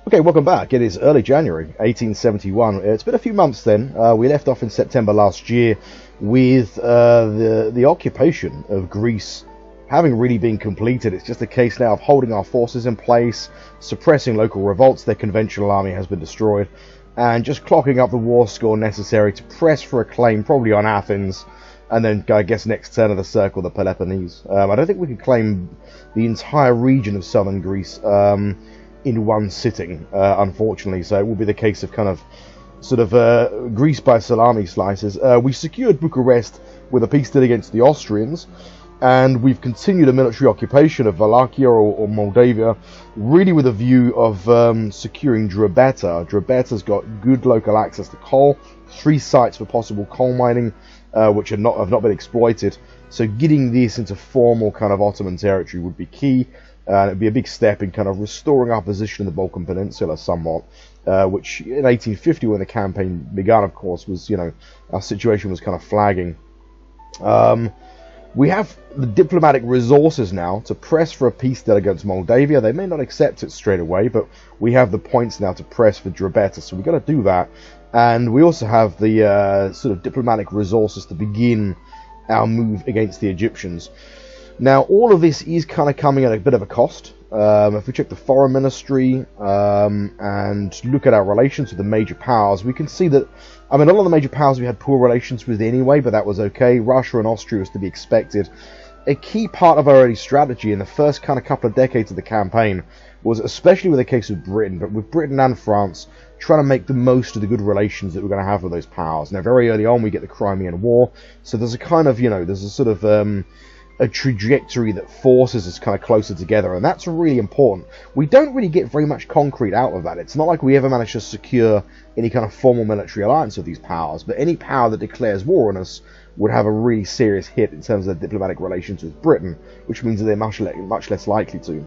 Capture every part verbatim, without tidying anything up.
Okay, welcome back. It is early January eighteen seventy-one. It's been a few months then. Uh, we left off in September last year with uh, the, the occupation of Greece having really been completed. It's just a case now of holding our forces in place, suppressing local revolts. Their conventional army has been destroyed, and just clocking up the war score necessary to press for a claim, probably on Athens, and then, I guess, next turn of the circle, the Peloponnese. Um, I don't think we could claim the entire region of southern Greece um, in one sitting, uh, unfortunately, so it will be the case of kind of sort of uh, Greece by salami slices. Uh, we secured Bucharest with a peace deal against the Austrians, and we've continued a military occupation of Wallachia or, or Moldavia, really with a view of um, securing Drobeta. Drobeta's got good local access to coal, three sites for possible coal mining, uh, which are not, have not been exploited, so getting this into formal kind of Ottoman territory would be key. Uh, it'd be a big step in kind of restoring our position in the Balkan Peninsula somewhat, uh, which in eighteen fifty, when the campaign began, of course, was, you know, our situation was kind of flagging. Um, we have the diplomatic resources now to press for a peace deal against Moldavia. They may not accept it straight away, but we have the points now to press for Drobeta, so we've got to do that. And we also have the uh, sort of diplomatic resources to begin our move against the Egyptians. Now, all of this is kind of coming at a bit of a cost. Um, if we check the foreign ministry um, and look at our relations with the major powers, we can see that, I mean, a lot of the major powers we had poor relations with anyway, but that was okay. Russia and Austria was to be expected. A key part of our early strategy in the first kind of couple of decades of the campaign was, especially with the case of Britain, but with Britain and France, trying to make the most of the good relations that we're going to have with those powers. Now, very early on, we get the Crimean War, so there's a kind of, you know, there's a sort of Um, a trajectory that forces us kind of closer together, and that's really important. We don't really get very much concrete out of that. It's not like we ever managed to secure any kind of formal military alliance with these powers, but any power that declares war on us would have a really serious hit in terms of diplomatic relations with Britain, which means that they're much, le much less likely to.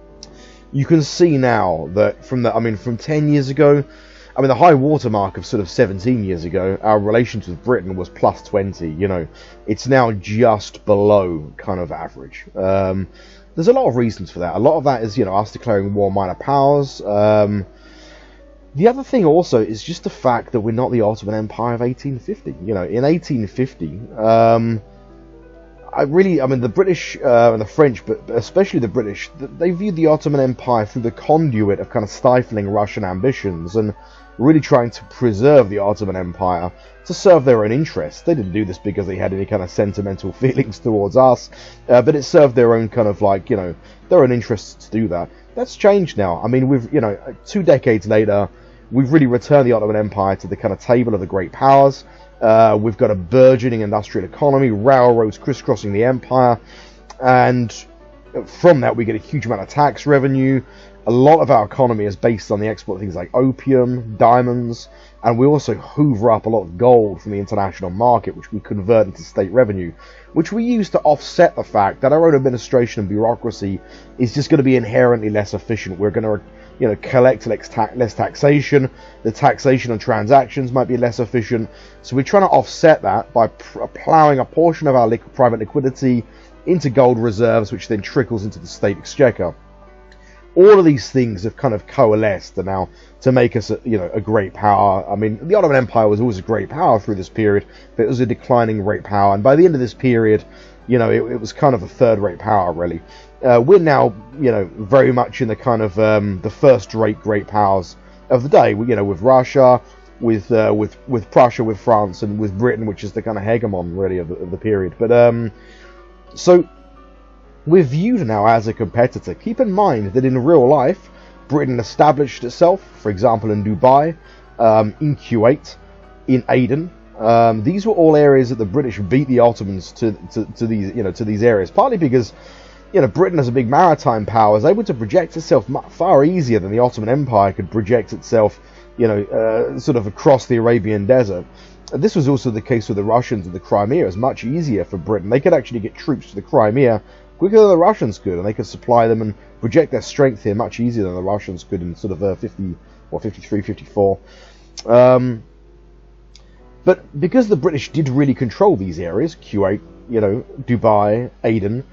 You can see now that from the, I mean, from ten years ago, I mean, the high watermark of sort of seventeen years ago, our relations with Britain was plus twenty, you know. It's now just below kind of average. Um, there's a lot of reasons for that. A lot of that is, you know, us declaring war on minor powers. Um, the other thing also is just the fact that we're not the Ottoman Empire of eighteen fifty. You know, in eighteen fifty, um, I really, I mean, the British uh, and the French, but especially the British, they viewed the Ottoman Empire through the conduit of kind of stifling Russian ambitions and really trying to preserve the Ottoman Empire to serve their own interests. They didn't do this because they had any kind of sentimental feelings towards us, uh, but it served their own kind of, like, you know, their own interests to do that. That's changed now. I mean, we've, you know, two decades later, we've really returned the Ottoman Empire to the kind of table of the great powers. Uh, we've got a burgeoning industrial economy, railroads crisscrossing the empire, and from that we get a huge amount of tax revenue. A lot of our economy is based on the export of things like opium, diamonds, and we also hoover up a lot of gold from the international market, which we convert into state revenue, which we use to offset the fact that our own administration and bureaucracy is just going to be inherently less efficient. We're going to, you know, collect less, ta less taxation. The taxation on transactions might be less efficient. So we're trying to offset that by ploughing a portion of our li private liquidity into gold reserves, which then trickles into the state exchequer. All of these things have kind of coalesced now to make us, a, you know, a great power. I mean, the Ottoman Empire was always a great power through this period, but it was a declining great power. And by the end of this period, you know, it, it was kind of a third-rate power, really. Uh, we're now, you know, very much in the kind of um, the first-rate great powers of the day. We, you know, with Russia, with uh, with with Prussia, with France, and with Britain, which is the kind of hegemon, really, of the, of the period. But um, so. We're viewed now as a competitor. Keep in mind that in real life, Britain established itself, for example, in Dubai, um, in Kuwait, in Aden. Um, these were all areas that the British beat the Ottomans to, to, to these, you know, to these areas. Partly because, you know, Britain as a big maritime power is able to project itself far easier than the Ottoman Empire could project itself, you know, uh, sort of across the Arabian desert. This was also the case with the Russians and the Crimea. It was much easier for Britain. They could actually get troops to the Crimea quicker than the Russians could, and they could supply them and project their strength here much easier than the Russians could in sort of uh, fifty, or fifty-three, fifty-four. Um, but because the British did really control these areas, Kuwait, you know, Dubai, Aden,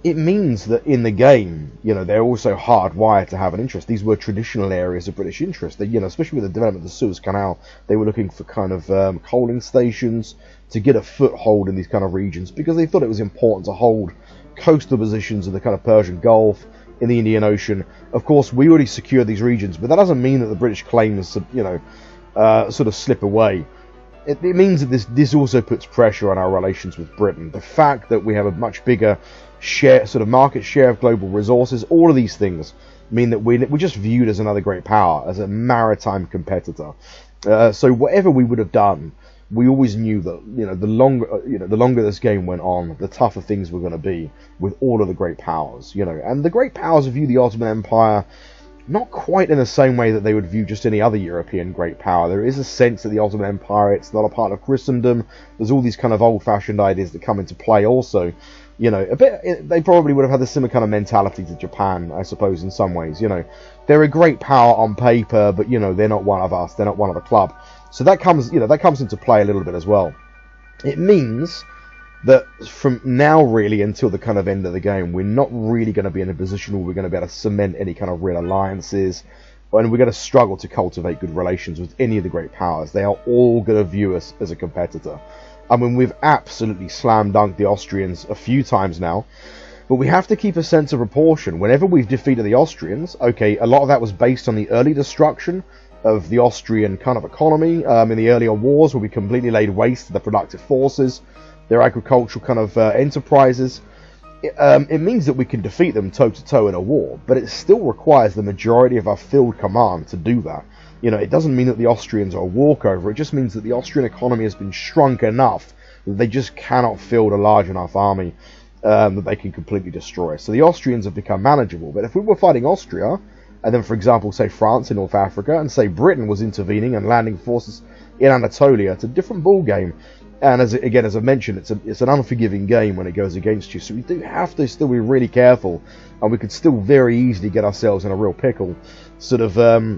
it means that in the game, you know, they're also hardwired to have an interest. These were traditional areas of British interest. They, you know, especially with the development of the Suez Canal, they were looking for kind of um, coaling stations to get a foothold in these kind of regions because they thought it was important to hold coastal positions in the kind of Persian Gulf, in the Indian Ocean. Of course, we already secured these regions, but that doesn't mean that the British claims, you know, uh, sort of slip away. It, it means that this this also puts pressure on our relations with Britain. The fact that we have a much bigger share, sort of market share of global resources, all of these things mean that we, we're just viewed as another great power, as a maritime competitor. Uh, so whatever we would have done, we always knew that, you know, the longer, you know, the longer this game went on, the tougher things were going to be with all of the great powers, you know. And the great powers view the Ottoman Empire not quite in the same way that they would view just any other European great power. There is a sense that the Ottoman Empire, it's not a part of Christendom. There's all these kind of old-fashioned ideas that come into play also. You know, a bit. They probably would have had the similar kind of mentality to Japan, I suppose, in some ways. You know, they're a great power on paper, but you know, they're not one of us. They're not one of the club. So that comes, you know, that comes into play a little bit as well. It means that from now really until the kind of end of the game, we're not really going to be in a position where we're going to be able to cement any kind of real alliances, and we're going to struggle to cultivate good relations with any of the great powers. They are all going to view us as a competitor. I mean, we've absolutely slam dunked the Austrians a few times now, but we have to keep a sense of proportion. Whenever we've defeated the Austrians, okay, a lot of that was based on the early destruction of the Austrian kind of economy um, in the earlier wars, where we completely laid waste to the productive forces, their agricultural kind of uh, enterprises. It, um, it means that we can defeat them toe-to-toe in a war, but it still requires the majority of our field command to do that. You know, it doesn't mean that the Austrians are a walkover. It just means that the Austrian economy has been shrunk enough that they just cannot field a large enough army um, that they can completely destroy. So the Austrians have become manageable. But if we were fighting Austria, and then, for example, say France in North Africa, and say Britain was intervening and landing forces in Anatolia, it's a different ball game. And as again, as I mentioned, it's a, it's an unforgiving game when it goes against you. So we do have to still be really careful, and we could still very easily get ourselves in a real pickle. Sort of... Um,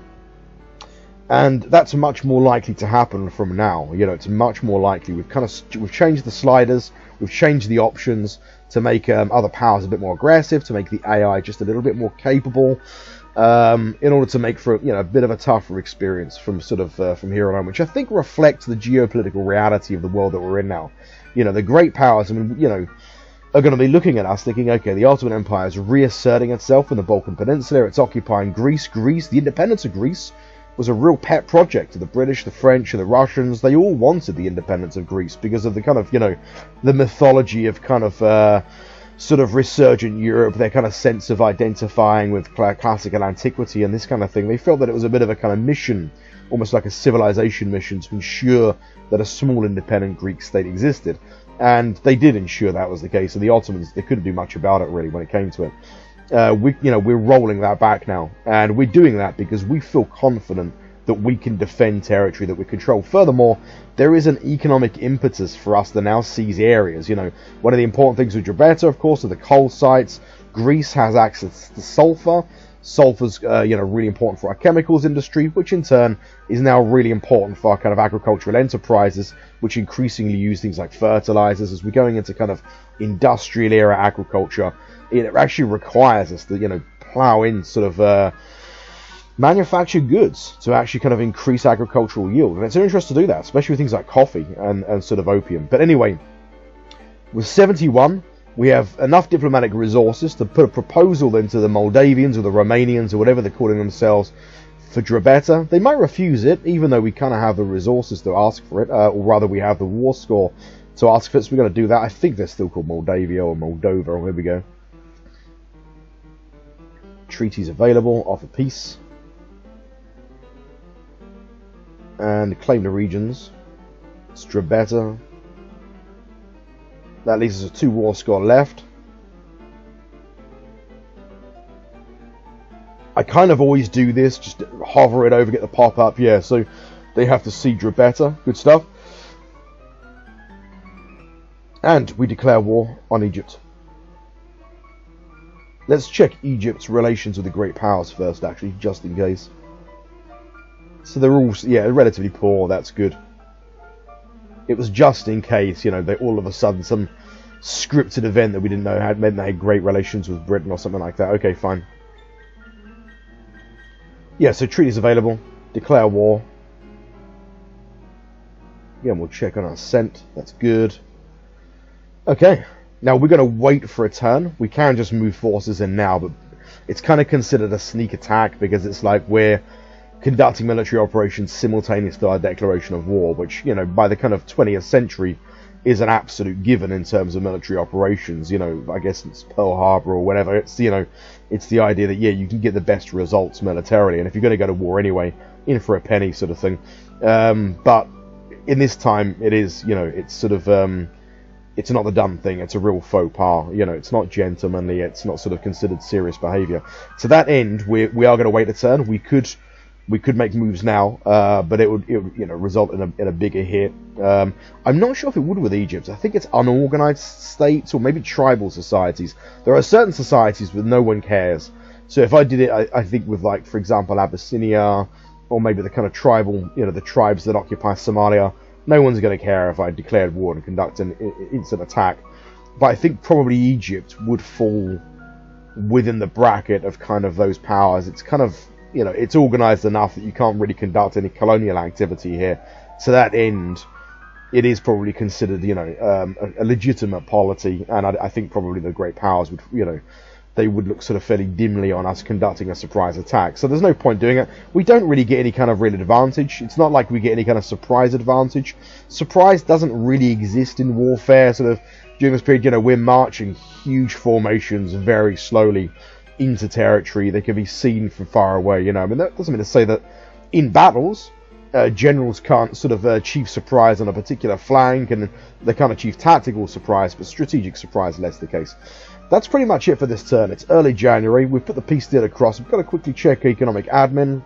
And that's much more likely to happen from now. You know, it's much more likely. We've kind of we've changed the sliders, we've changed the options to make um, other powers a bit more aggressive, to make the A I just a little bit more capable, um, in order to make for, you know, a bit of a tougher experience from sort of uh, from here on on, which I think reflects the geopolitical reality of the world that we're in now. You know, the great powers, I mean, you know, are going to be looking at us thinking, okay, the Ottoman Empire is reasserting itself in the Balkan Peninsula. It's occupying Greece. Greece, the independence of Greece, was a real pet project to the British, the French, and the Russians. They all wanted the independence of Greece because of the kind of, you know, the mythology of kind of uh, sort of resurgent Europe, their kind of sense of identifying with classical antiquity and this kind of thing. They felt that it was a bit of a kind of mission, almost like a civilization mission, to ensure that a small independent Greek state existed. And they did ensure that was the case. And the Ottomans, they couldn't do much about it really when it came to it. Uh, we, you know, we're rolling that back now, and we're doing that because we feel confident that we can defend territory that we control. Furthermore, there is an economic impetus for us to now seize areas. You know, one of the important things with Gibraltar, of course, are the coal sites. Greece has access to sulfur. Sulfur's, uh, you know, really important for our chemicals industry, which in turn is now really important for our kind of agricultural enterprises, which increasingly use things like fertilizers. As we're going into kind of industrial era agriculture, it actually requires us to, you know, plow in sort of uh, manufactured goods to actually kind of increase agricultural yield. And it's an interest to do that, especially with things like coffee and, and sort of opium. But anyway, with seventy-one, we have enough diplomatic resources to put a proposal then to the Moldavians or the Romanians or whatever they're calling themselves for Gibraltar. They might refuse it, even though we kind of have the resources to ask for it, uh, or rather we have the war score to ask for it, so we're going to do that. I think they're still called Moldavia or Moldova, or there we go. Treaties available, offer peace. And claim the regions. Gibraltar. That leaves us a two war score left. I kind of always do this, just hover it over, get the pop up. Yeah, so they have to see Gibraltar. Good stuff. And we declare war on Egypt. Let's check Egypt's relations with the great powers first, actually, just in case. So they're all, yeah, relatively poor. That's good. It was just in case, you know, they all of a sudden some scripted event that we didn't know had meant they had great relations with Britain or something like that. Okay, fine. Yeah, so treaties available. Declare war. Yeah, we'll check on our ascent. That's good. Okay. Now, we're going to wait for a turn. We can just move forces in now, but it's kind of considered a sneak attack because it's like we're conducting military operations simultaneous to our declaration of war, which, you know, by the kind of twentieth century is an absolute given in terms of military operations. You know, I guess it's Pearl Harbor or whatever. It's, you know, it's the idea that, yeah, you can get the best results militarily, and if you're going to go to war anyway, in for a penny sort of thing. Um, but in this time, it is, you know, it's sort of, um, it's not the done thing, it's a real faux pas, you know, it's not gentlemanly, it's not sort of considered serious behaviour. To that end, we we are going to wait a turn. We could we could make moves now, uh, but it would, it would, you know, result in a, in a bigger hit. Um, I'm not sure if it would with Egypt. I think it's unorganised states or maybe tribal societies. There are certain societies where no one cares. So if I did it, I, I think with, like, for example, Abyssinia, or maybe the kind of tribal, you know, the tribes that occupy Somalia, no one's going to care if I declared war and conduct an instant attack. But I think probably Egypt would fall within the bracket of kind of those powers. It's kind of, you know, it's organised enough that you can't really conduct any colonial activity here. To that end, it is probably considered, you know, um, a, a legitimate polity, and I, I think probably the great powers would, you know, they would look sort of fairly dimly on us conducting a surprise attack. So there's no point doing it. We don't really get any kind of real advantage. It's not like we get any kind of surprise advantage. Surprise doesn't really exist in warfare. Sort of during this period, you know, we're marching huge formations very slowly into territory. They can be seen from far away, you know. I mean, that doesn't mean to say that in battles, uh, generals can't sort of uh, achieve surprise on a particular flank, and they can't achieve tactical surprise, but strategic surprise less the case. That's pretty much it for this turn. It's early January. We've put the peace deal across. We've got to quickly check economic admin.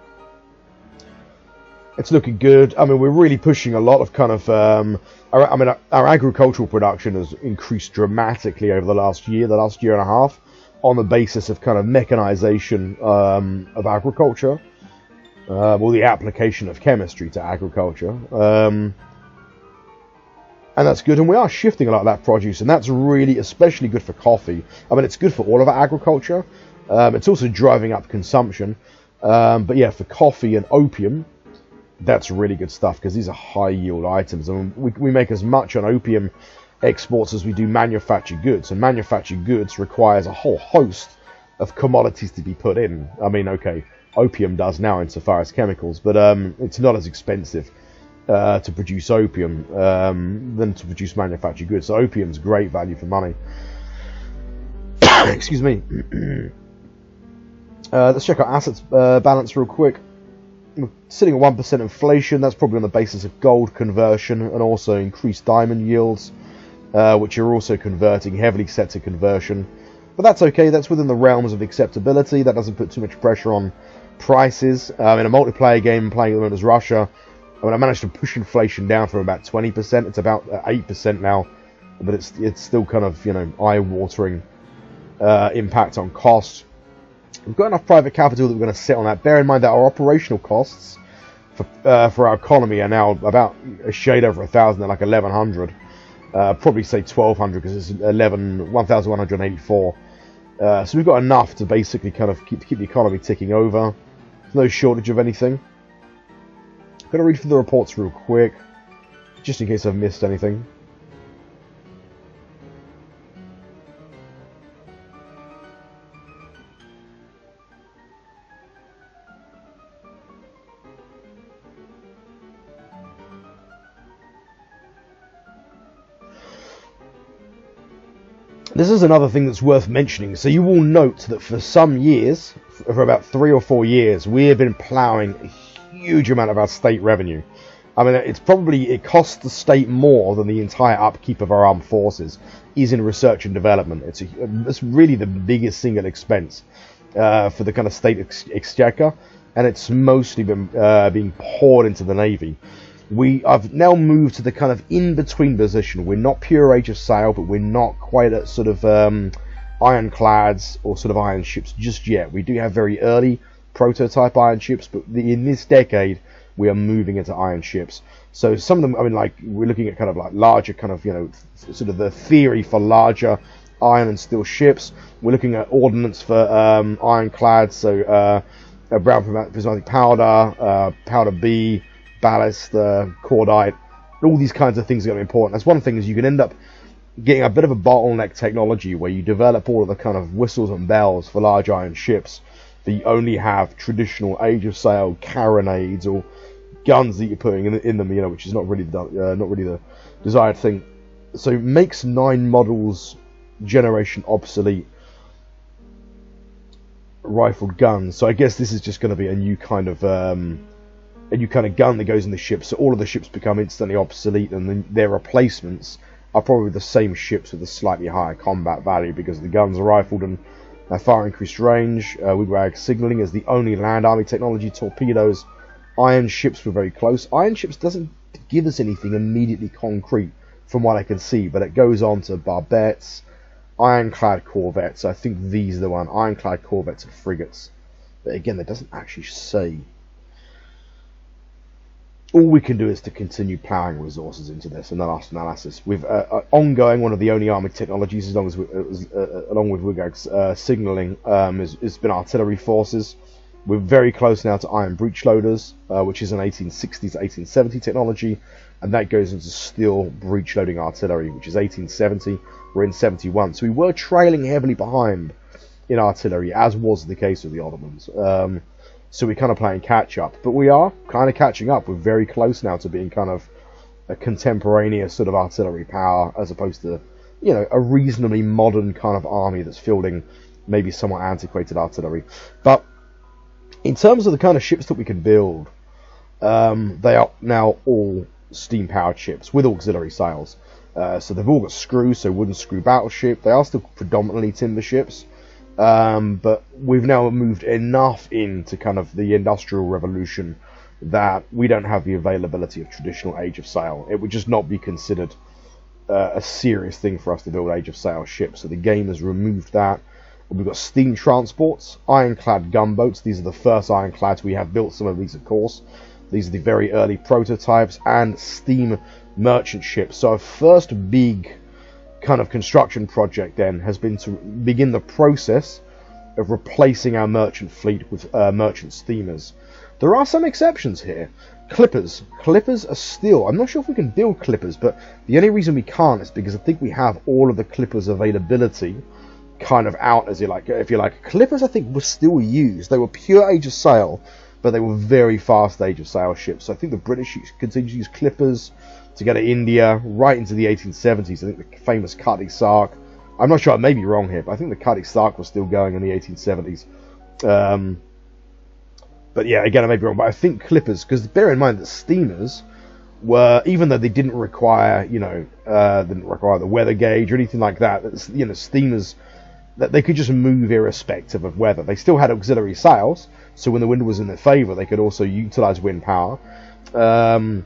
It's looking good. I mean, we're really pushing a lot of kind of... Um, our, I mean, our, our agricultural production has increased dramatically over the last year, the last year and a half, on the basis of kind of mechanization um, of agriculture. Uh, well, the application of chemistry to agriculture. Um... And that's good, and we are shifting a lot of that produce, and that's really especially good for coffee. I mean, it's good for all of our agriculture. Um, it's also driving up consumption. Um, but yeah, for coffee and opium, that's really good stuff, because these are high-yield items. I mean, we, we make as much on opium exports as we do manufactured goods, and manufactured goods requires a whole host of commodities to be put in. I mean, okay, opium does now insofar as chemicals, but um, it's not as expensive Uh, to produce opium um, than to produce manufactured goods. So opium's great value for money. Excuse me. uh, let's check our assets uh, balance real quick. We're sitting at one percent inflation. That's probably on the basis of gold conversion and also increased diamond yields, uh, which are also converting, heavily set to conversion. But that's okay. That's within the realms of acceptability. That doesn't put too much pressure on prices. Um, in a multiplayer game playing at the moment as Russia, I mean, I managed to push inflation down from about twenty percent. It's about eight percent now, but it's it's still kind of, you know, eye-watering uh, impact on cost. We've got enough private capital that we're going to sit on that. Bear in mind that our operational costs for uh, for our economy are now about a shade over a thousand, like eleven hundred. Uh, probably say twelve hundred because it's eleven one thousand one hundred eighty-four. Uh, so we've got enough to basically kind of keep keep the economy ticking over. There's no shortage of anything. I'm going to read through the reports real quick, just in case I've missed anything. This is another thing that's worth mentioning. So you will note that for some years, for about three or four years, we have been ploughing a huge amount of our state revenue. I mean, it's probably, it costs the state more than the entire upkeep of our armed forces is in research and development. It's, a, it's really the biggest single expense uh, for the kind of state ex exchequer, and it's mostly been uh, being poured into the Navy. We have now moved to the kind of in-between position. We're not pure Age of Sail, but we're not quite at sort of um, ironclads or sort of iron ships just yet. We do have very early prototype iron ships, but the, in this decade, we are moving into iron ships. So some of them, I mean, like, we're looking at kind of like larger kind of, you know, sort of the theory for larger iron and steel ships. We're looking at ordnance for um, ironclad, so uh, uh, brown prismatic powder, uh, powder B, ballast, uh, cordite, all these kinds of things are going to be important. That's one thing, is you can end up getting a bit of a bottleneck technology where you develop all of the kind of whistles and bells for large iron ships, but you only have traditional age of sail carronades or guns that you're putting in, in them, you know, which is not really the, uh, not really the desired thing. So it makes nine models generation obsolete rifled guns. So I guess this is just going to be a new kind of um, a new kind of gun that goes in the ship. So all of the ships become instantly obsolete, and then their replacements are probably the same ships with a slightly higher combat value because the guns are rifled and uh, far increased range. Uh, wigwag signaling is the only land army technology. Torpedoes, iron ships were very close. Iron ships doesn't give us anything immediately concrete from what I can see, but it goes on to barbettes, ironclad corvettes. I think these are the one, ironclad corvettes and frigates. But again, that doesn't actually say. All we can do is to continue ploughing resources into this in the last analysis. With uh, uh, ongoing, one of the only armoured technologies, as long as we, uh, uh, along with Wigag's uh, signalling, um, has, has been artillery forces. We're very close now to iron breech loaders, uh, which is an eighteen sixties to eighteen seventy technology, and that goes into steel breech loading artillery, which is eighteen seventy. We're in seventy-one, so we were trailing heavily behind in artillery, as was the case with the Ottomans. Um, So we're kind of playing catch up, but we are kind of catching up. We're very close now to being kind of a contemporaneous sort of artillery power, as opposed to, you know, a reasonably modern kind of army that's fielding maybe somewhat antiquated artillery. But in terms of the kind of ships that we can build, um, they are now all steam-powered ships with auxiliary sails. Uh, so they've all got screws, so wooden screw battleship. They are still predominantly timber ships. Um, but we've now moved enough into kind of the Industrial Revolution that we don't have the availability of traditional Age of Sail. It would just not be considered uh, a serious thing for us to build Age of Sail ships. So the game has removed that. We've got steam transports, ironclad gunboats. These are the first ironclads. We have built some of these, of course. These are the very early prototypes, and steam merchant ships. So our first big kind of construction project then has been to begin the process of replacing our merchant fleet with uh, merchant steamers. There are some exceptions here. Clippers. Clippers are still, I'm not sure if we can build clippers, but the only reason we can't is because I think we have all of the clippers availability kind of out, as you like, if you like. Clippers, I think, were still used. They were pure Age of Sail, but they were very fast Age of Sail ships. So I think the British continue to use clippers to go to India right into the eighteen seventies. I think the famous Cutty Sark. I'm not sure, I may be wrong here, but I think the Cutty Sark was still going in the eighteen seventies. Um, but yeah, again, I may be wrong, but I think clippers, because bear in mind that steamers were, even though they didn't require, you know, uh, didn't require the weather gauge or anything like that, you know, steamers, that they could just move irrespective of weather. They still had auxiliary sails, so when the wind was in their favour, they could also utilize wind power. Um,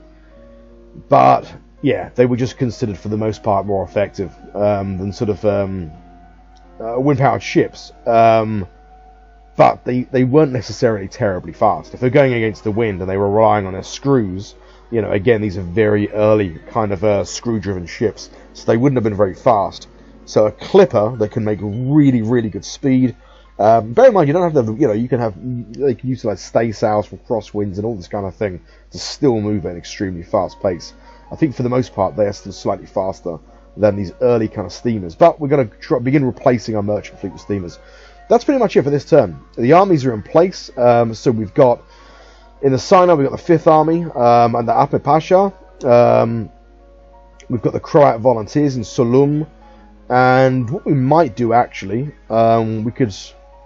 but yeah, they were just considered for the most part more effective um, than sort of um, uh, wind-powered ships. Um, but they, they weren't necessarily terribly fast. If they're going against the wind and they were relying on their screws, you know, again, these are very early kind of uh, screw-driven ships, so they wouldn't have been very fast. So a clipper that can make really, really good speed. Um, bear in mind, you don't have to, you know, you can have, they can utilize stay sails for crosswinds and all this kind of thing to still move at an extremely fast pace. I think for the most part, they are still slightly faster than these early kind of steamers. But we're going to begin replacing our merchant fleet with steamers. That's pretty much it for this turn. The armies are in place. Um, so we've got, in the Sinai, we've got the fifth Army um, and the Ahmed Pasha. Um, we've got the Croat volunteers in Selim. And what we might do, actually, um, we could...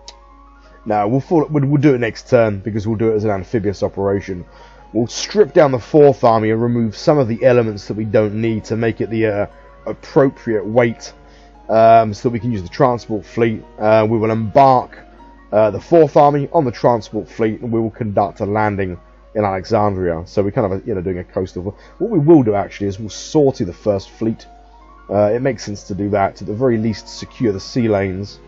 No, we'll, fall, we'll, we'll do it next turn, because we'll do it as an amphibious operation. We'll strip down the fourth Army and remove some of the elements that we don't need to make it the uh, appropriate weight, um, so that we can use the transport fleet. Uh, we will embark uh, the fourth Army on the transport fleet, and we will conduct a landing in Alexandria. So we're kind of, you know, doing a coastal... What we will do, actually, is we'll sortie the first fleet. Uh, it makes sense to do that, to the very least secure the sea lanes.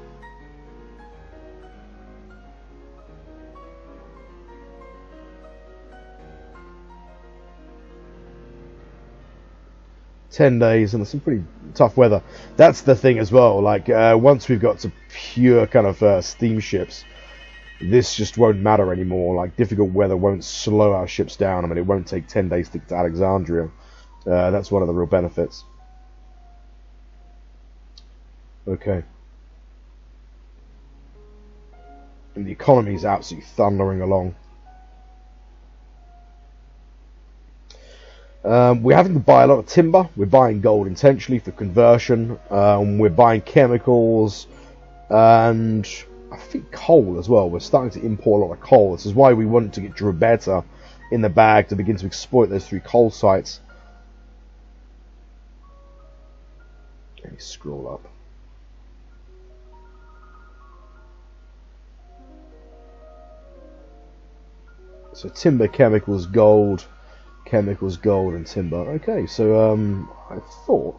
ten days, and there's some pretty tough weather. That's the thing as well. Like uh, once we've got to pure kind of uh, steamships, this just won't matter anymore. Like difficult weather won't slow our ships down. I mean, it won't take ten days to get to Alexandria. Uh, that's one of the real benefits. Okay. And the economy is absolutely thundering along. Um, we're having to buy a lot of timber. We're buying gold intentionally for conversion. Um, we're buying chemicals and I think coal as well. We're starting to import a lot of coal. This is why we want to get Drobeta in the bag to begin to exploit those three coal sites. Let me scroll up. So timber, chemicals, gold, chemicals, gold, and timber. Okay, so um, I thought,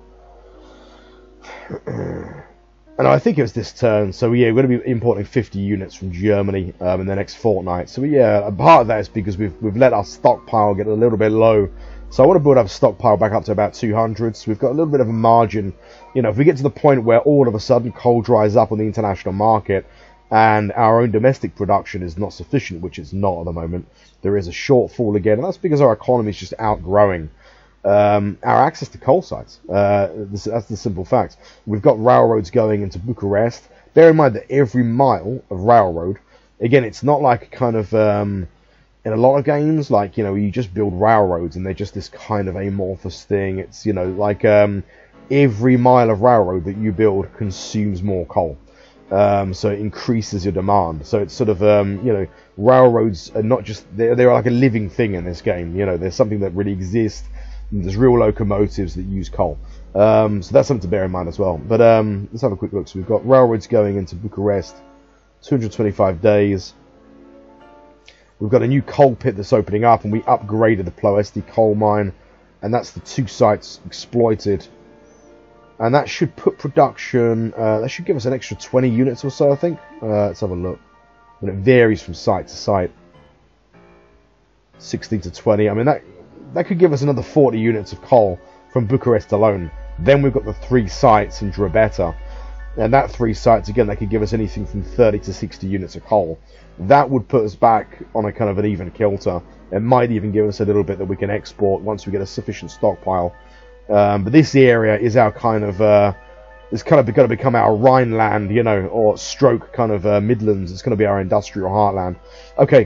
and I think it was this turn. So yeah, we're going to be importing fifty units from Germany um, in the next fortnight. So yeah, a part of that is because we've we've let our stockpile get a little bit low. So I want to build up a stockpile back up to about two hundred. So we've got a little bit of a margin. You know, if we get to the point where all of a sudden coal dries up on the international market, and our own domestic production is not sufficient, which it's not at the moment, there is a shortfall again, and that's because our economy is just outgrowing um, our access to coal sites. Uh, this, that's the simple fact. We've got railroads going into Bucharest. Bear in mind that every mile of railroad, again, it's not like kind of, um, in a lot of games, like, you know, you just build railroads and they're just this kind of amorphous thing. It's, you know, like um, every mile of railroad that you build consumes more coal. Um, so it increases your demand. So it's sort of, um, you know, railroads are not just, they're, they're like a living thing in this game. You know, there's something that really exists. There's real locomotives that use coal. Um, so that's something to bear in mind as well. But um, let's have a quick look. So we've got railroads going into Bucharest, two hundred twenty-five days. We've got a new coal pit that's opening up, and we upgraded the Ploesti coal mine. And that's the two sites exploited. And that should put production, uh, that should give us an extra twenty units or so, I think. Uh, let's have a look. And it varies from site to site. sixteen to twenty. I mean, that that could give us another forty units of coal from Bucharest alone. Then we've got the three sites in Drobeta. And that three sites, again, that could give us anything from thirty to sixty units of coal. That would put us back on a kind of an even kilter. It might even give us a little bit that we can export once we get a sufficient stockpile. Um, but this area is our kind of, uh, it's kind of going to become our Rhineland, you know, or stroke kind of uh, Midlands. It's going to be our industrial heartland. Okay.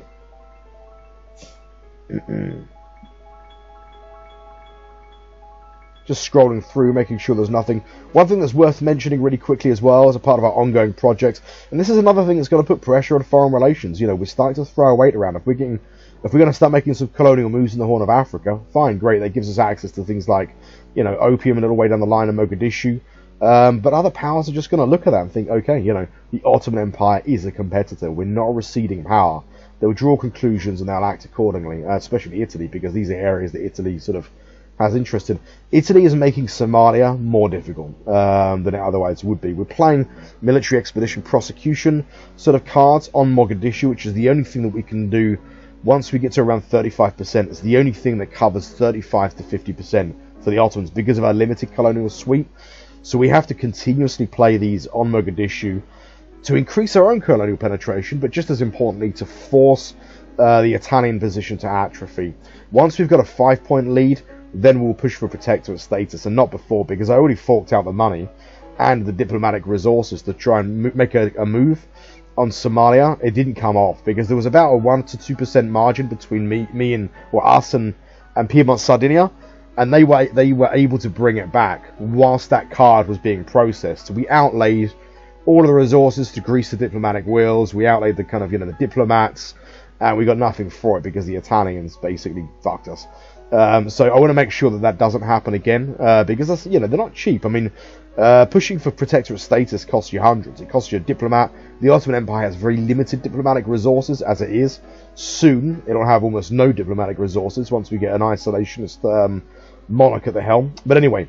Just scrolling through, making sure there's nothing. One thing that's worth mentioning really quickly as well as a part of our ongoing project, and this is another thing that's going to put pressure on foreign relations. You know, we're starting to throw our weight around. If we're getting, if we're going to start making some colonial moves in the Horn of Africa, fine, great. That gives us access to things like, you know, opium a little way down the line in Mogadishu. Um, but other powers are just going to look at that and think, okay, you know, the Ottoman Empire is a competitor. We're not a receding power. They'll draw conclusions and they'll act accordingly, uh, especially Italy, because these are areas that Italy sort of has interest in. Italy is making Somalia more difficult um, than it otherwise would be. We're playing military expedition prosecution sort of cards on Mogadishu, which is the only thing that we can do once we get to around thirty-five percent. It's the only thing that covers thirty-five to fifty percent for the Ottomans because of our limited colonial sweep. So we have to continuously play these on Mogadishu to increase our own colonial penetration, but just as importantly, to force uh, the Italian position to atrophy. Once we've got a five-point lead, then we'll push for protectorate status, and not before, because I already forked out the money and the diplomatic resources to try and make a, a move on Somalia. It didn't come off, because there was about a one to two percent margin between me, me and, or us and, and Piedmont Sardinia, and they were, they were able to bring it back whilst that card was being processed. So we outlaid all of the resources to grease the diplomatic wheels. We outlaid the kind of, you know, the diplomats, and we got nothing for it because the Italians basically fucked us. Um, so I want to make sure that that doesn't happen again, uh, because that's, you know, they're not cheap. I mean, uh, pushing for protectorate status costs you hundreds. It costs you a diplomat. The Ottoman Empire has very limited diplomatic resources as it is. Soon it'll have almost no diplomatic resources once we get an isolationist um, monarch at the helm. But anyway,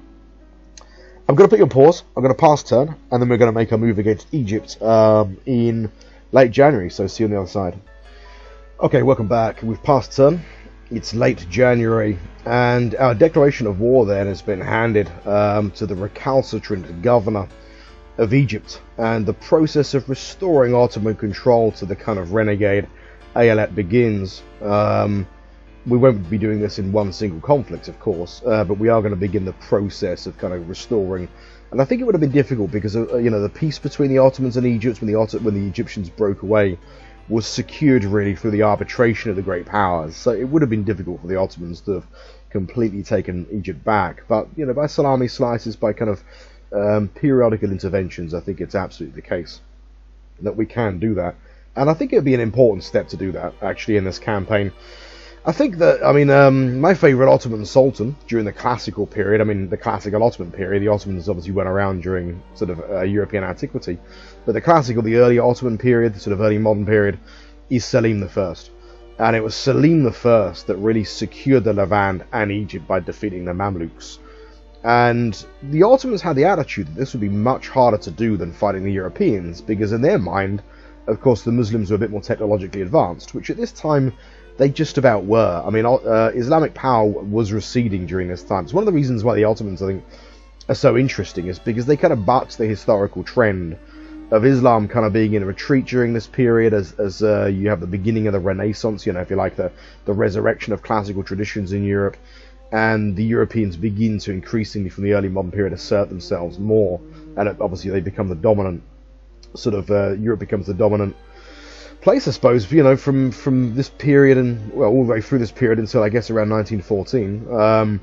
I'm going to put you on pause. I'm going to pass turn, and then we're going to make a move against Egypt um, in late January. So see you on the other side. Okay, welcome back. We've passed turn. It's late January, and our declaration of war then has been handed um, to the recalcitrant governor of Egypt, and the process of restoring Ottoman control to the kind of renegade Eyalet begins. Um, we won't be doing this in one single conflict, of course, uh, but we are going to begin the process of kind of restoring. And I think it would have been difficult because uh, you know, the peace between the Ottomans and Egypt, when the Otto when the Egyptians broke away, was secured really through the arbitration of the great powers. So it would have been difficult for the Ottomans to have completely taken Egypt back. But you know, by salami slices, by kind of um, periodical interventions, I think it's absolutely the case that we can do that. And I think it would be an important step to do that, actually, in this campaign. I think that, I mean, um, my favourite Ottoman Sultan during the classical period, I mean, the classical Ottoman period, the Ottomans obviously went around during sort of uh, European antiquity, but the classical, the early Ottoman period, the sort of early modern period, is Selim the First. And it was Selim the First that really secured the Levant and Egypt by defeating the Mamluks. And the Ottomans had the attitude that this would be much harder to do than fighting the Europeans, because in their mind, of course, the Muslims were a bit more technologically advanced, which at this time they just about were. I mean, uh, Islamic power was receding during this time. It's one of the reasons why the Ottomans, I think, are so interesting, is because they kind of bucked the historical trend of Islam kind of being in a retreat during this period, as, as uh, you have the beginning of the Renaissance, you know, if you like, the, the resurrection of classical traditions in Europe, and the Europeans begin to increasingly, from the early modern period, assert themselves more, and it, obviously they become the dominant, sort of, uh, Europe becomes the dominant place, I suppose, you know, from from this period and, well, all the way through this period until, I guess, around nineteen fourteen. Um,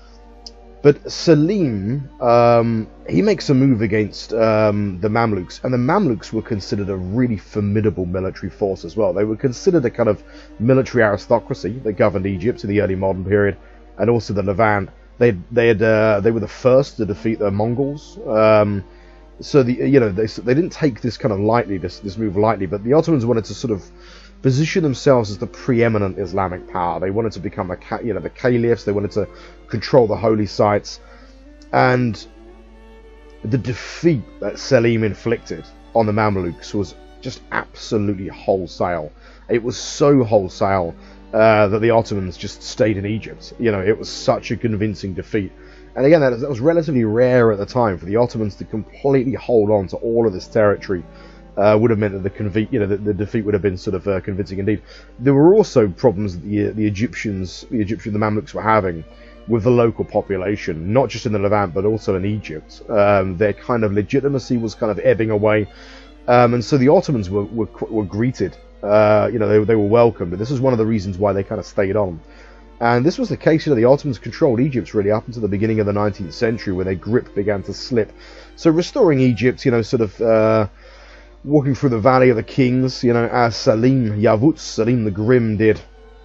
but Selim, um, he makes a move against um, the Mamluks, and the Mamluks were considered a really formidable military force as well. They were considered a kind of military aristocracy that governed Egypt in the early modern period, and also the Levant. They they had uh, they were the first to defeat the Mongols. Um, So the you know they they didn't take this kind of lightly, this this move lightly, but the Ottomans wanted to sort of position themselves as the preeminent Islamic power. They wanted to become a you know the caliphs. They wanted to control the holy sites, and the defeat that Selim inflicted on the Mamluks was just absolutely wholesale. It was so wholesale uh, that the Ottomans just stayed in Egypt. You know, it was such a convincing defeat. And again, that, that was relatively rare at the time. For the Ottomans to completely hold on to all of this territory uh, would have meant that the, conve you know, the, the defeat would have been sort of uh, convincing indeed. There were also problems that the, the Egyptians, the Egyptian, the Mamluks were having with the local population, not just in the Levant, but also in Egypt. Um, their kind of legitimacy was kind of ebbing away. Um, and so the Ottomans were, were, were greeted, uh, you know, they, they were welcomed. And this was one of the reasons why they kind of stayed on. And this was the case, you know, the Ottomans controlled Egypt really up until the beginning of the nineteenth century, where their grip began to slip. So restoring Egypt, you know, sort of uh, walking through the Valley of the Kings, you know, as Selim Yavuz, Selim the Grim did,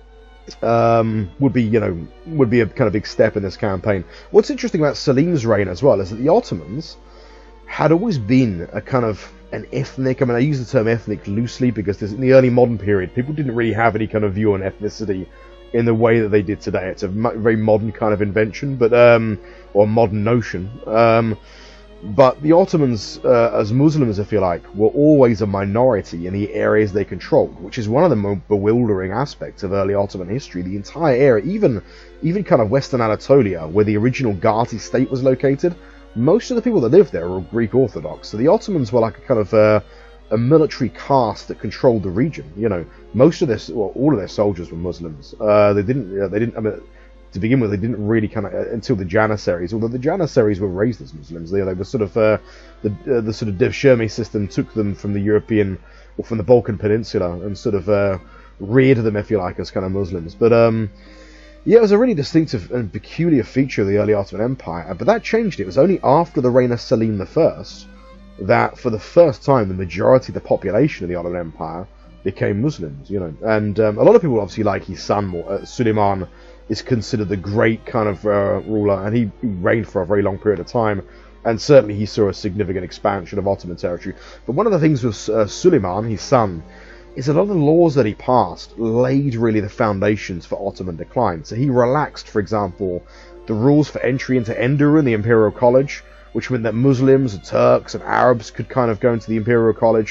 um, would be, you know, would be a kind of big step in this campaign. What's interesting about Selim's reign as well is that the Ottomans had always been a kind of an ethnic, I mean, I use the term ethnic loosely because in the early modern period, people didn't really have any kind of view on ethnicity in the way that they did today. It's a very modern kind of invention, but um, or modern notion. Um, but the Ottomans, uh, as Muslims, if you like, were always a minority in the areas they controlled, which is one of the more bewildering aspects of early Ottoman history. The entire area, even even kind of Western Anatolia, where the original Ghazi state was located, most of the people that lived there were Greek Orthodox. So the Ottomans were like a kind of uh, a military caste that controlled the region. You know, most of their, well, all of their soldiers were Muslims. Uh, they didn't, uh, they didn't. I mean, to begin with, they didn't really kind of uh, until the Janissaries. Although the Janissaries were raised as Muslims, they, they were sort of uh, the uh, the sort of Devshirme system took them from the European or from the Balkan Peninsula and sort of uh, reared them, if you like, as kind of Muslims. But um, yeah, it was a really distinctive and peculiar feature of the early Ottoman Empire. But that changed. It was only after the reign of Selim the First that for the first time the majority of the population of the Ottoman Empire became Muslims, you know. And um, a lot of people obviously like his son more. Uh, Suleiman is considered the great kind of uh, ruler, and he, he reigned for a very long period of time, and certainly he saw a significant expansion of Ottoman territory. But one of the things with uh, Suleiman, his son, is a lot of the laws that he passed laid really the foundations for Ottoman decline. So he relaxed, for example, the rules for entry into Enderun, the Imperial College, which meant that Muslims and Turks and Arabs could kind of go into the Imperial College.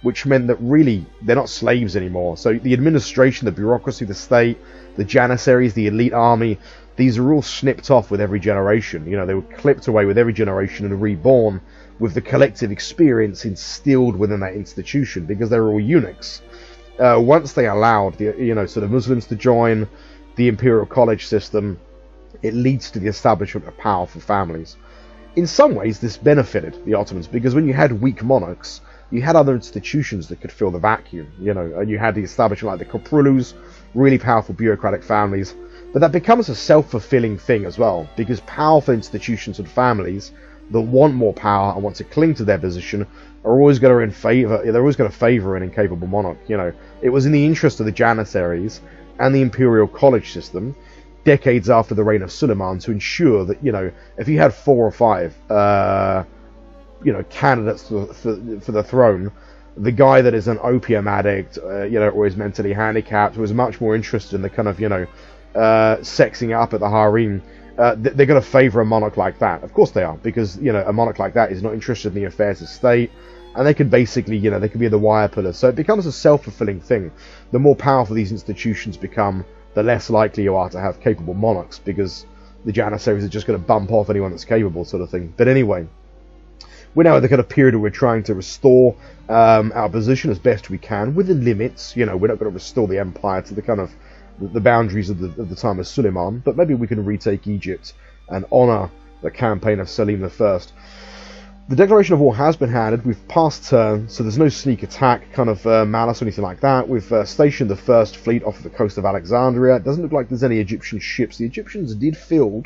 which meant that really they're not slaves anymore. So the administration, the bureaucracy, the state, the janissaries, the elite army, these are all snipped off with every generation. You know, they were clipped away with every generation and reborn with the collective experience instilled within that institution, because they were all eunuchs. Uh, once they allowed the, you know, sort of Muslims to join the imperial college system, it leads to the establishment of powerful families. In some ways, this benefited the Ottomans, because when you had weak monarchs, you had other institutions that could fill the vacuum, you know, and you had the establishment like the Koprulus, really powerful bureaucratic families. But that becomes a self-fulfilling thing as well, because powerful institutions and families that want more power and want to cling to their position are always going to in favor. They're always going to favor an incapable monarch. You know, it was in the interest of the janissaries and the imperial college system, decades after the reign of Suleiman, to ensure that, you know, if you had four or five, uh, you know, candidates for, for, for the throne, the guy that is an opium addict, uh, you know, or is mentally handicapped, who is much more interested in the kind of, you know, uh, sexing up at the harem, uh, they're going to favour a monarch like that. Of course they are, because, you know, a monarch like that is not interested in the affairs of state, and they could basically, you know, they could be the wire pullers. So it becomes a self-fulfilling thing. The more powerful these institutions become, the less likely you are to have capable monarchs, because the janissaries are just going to bump off anyone that's capable, sort of thing. But anyway, we're now at the kind of period where we're trying to restore um, our position as best we can, within limits. You know, we're not going to restore the empire to the kind of the boundaries of the, of the time of Suleiman, but maybe we can retake Egypt and honour the campaign of Selim the First. The declaration of war has been handed. We've passed turn, so there's no sneak attack, kind of uh, malice or anything like that. We've uh, stationed the first fleet off the coast of Alexandria. It doesn't look like there's any Egyptian ships. The Egyptians did field,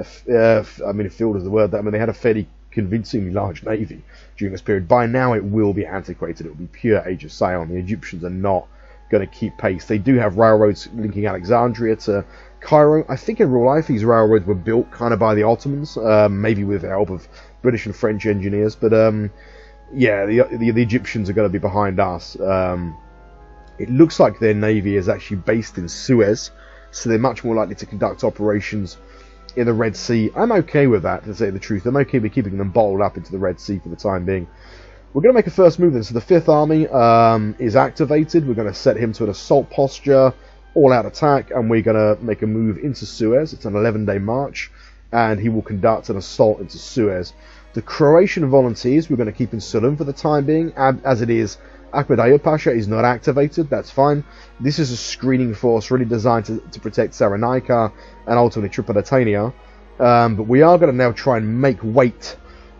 uh, I mean, field is the word. I mean, they had a fairly convincingly large navy during this period. By now, it will be antiquated. It will be pure Age of Sail. The Egyptians are not going to keep pace. They do have railroads linking Alexandria to Cairo. I think in real life these railroads were built kind of by the Ottomans, um, maybe with the help of British and French engineers, but um, yeah, the, the, the Egyptians are going to be behind us. Um, it looks like their navy is actually based in Suez, so they're much more likely to conduct operations in the Red Sea. I'm okay with that, to say the truth. I'm okay with keeping them bottled up into the Red Sea for the time being. We're going to make a first move then. So the Fifth Army um, is activated. We're going to set him to an assault posture, all-out attack, and we're going to make a move into Suez. It's an eleven-day march, and he will conduct an assault into Suez. The Croatian volunteers we're going to keep in Selim for the time being, as it is. Ahmed Ayub Pasha is not activated. That's fine. This is a screening force really designed to, to protect Cyrenaica and ultimately Tripolitania. Um, but we are going to now try and make weight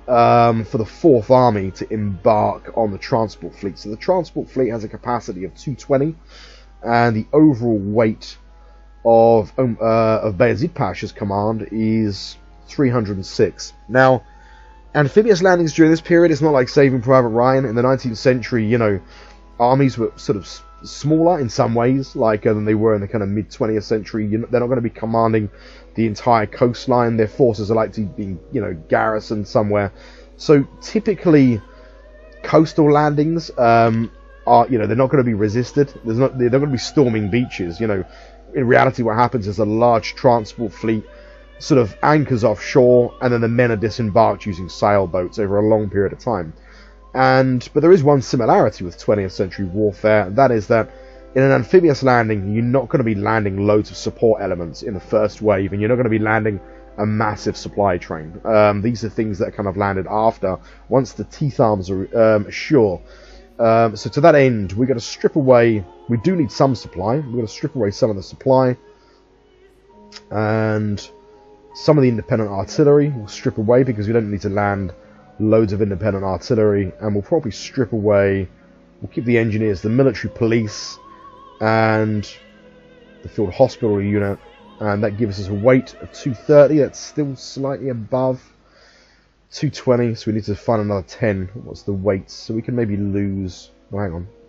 Um, for the Fourth Army to embark on the transport fleet. So the transport fleet has a capacity of two twenty, and the overall weight of um, uh, of Bayezid Pasha's command is three hundred six. Now, amphibious landings during this period is not like Saving Private Ryan. In the nineteenth century, you know, armies were sort of smaller in some ways, like uh, than they were in the kind of mid twentieth century. You know, they're not going to be commanding the entire coastline. Their forces are likely to be, you know, garrisoned somewhere. So typically, coastal landings um, are, you know, they're not going to be resisted. There's not, they're not going to be storming beaches. You know, in reality, what happens is a large transport fleet sort of anchors offshore, and then the men are disembarked using sailboats over a long period of time. And but there is one similarity with twentieth century warfare, and that is that in an amphibious landing, you're not going to be landing loads of support elements in the first wave, and you're not going to be landing a massive supply train. Um, these are things that are kind of landed after, once the teeth arms are um, ashore. Um, so to that end, we're going to strip away, we do need some supply, we're going to strip away some of the supply, and some of the independent artillery we'll strip away, because we don't need to land loads of independent artillery, and we'll probably strip away, we'll keep the engineers, the military police, and the field hospital unit, and that gives us a weight of two thirty. That's still slightly above two twenty, so we need to find another ten. What's the weight? So we can maybe lose, well, hang on.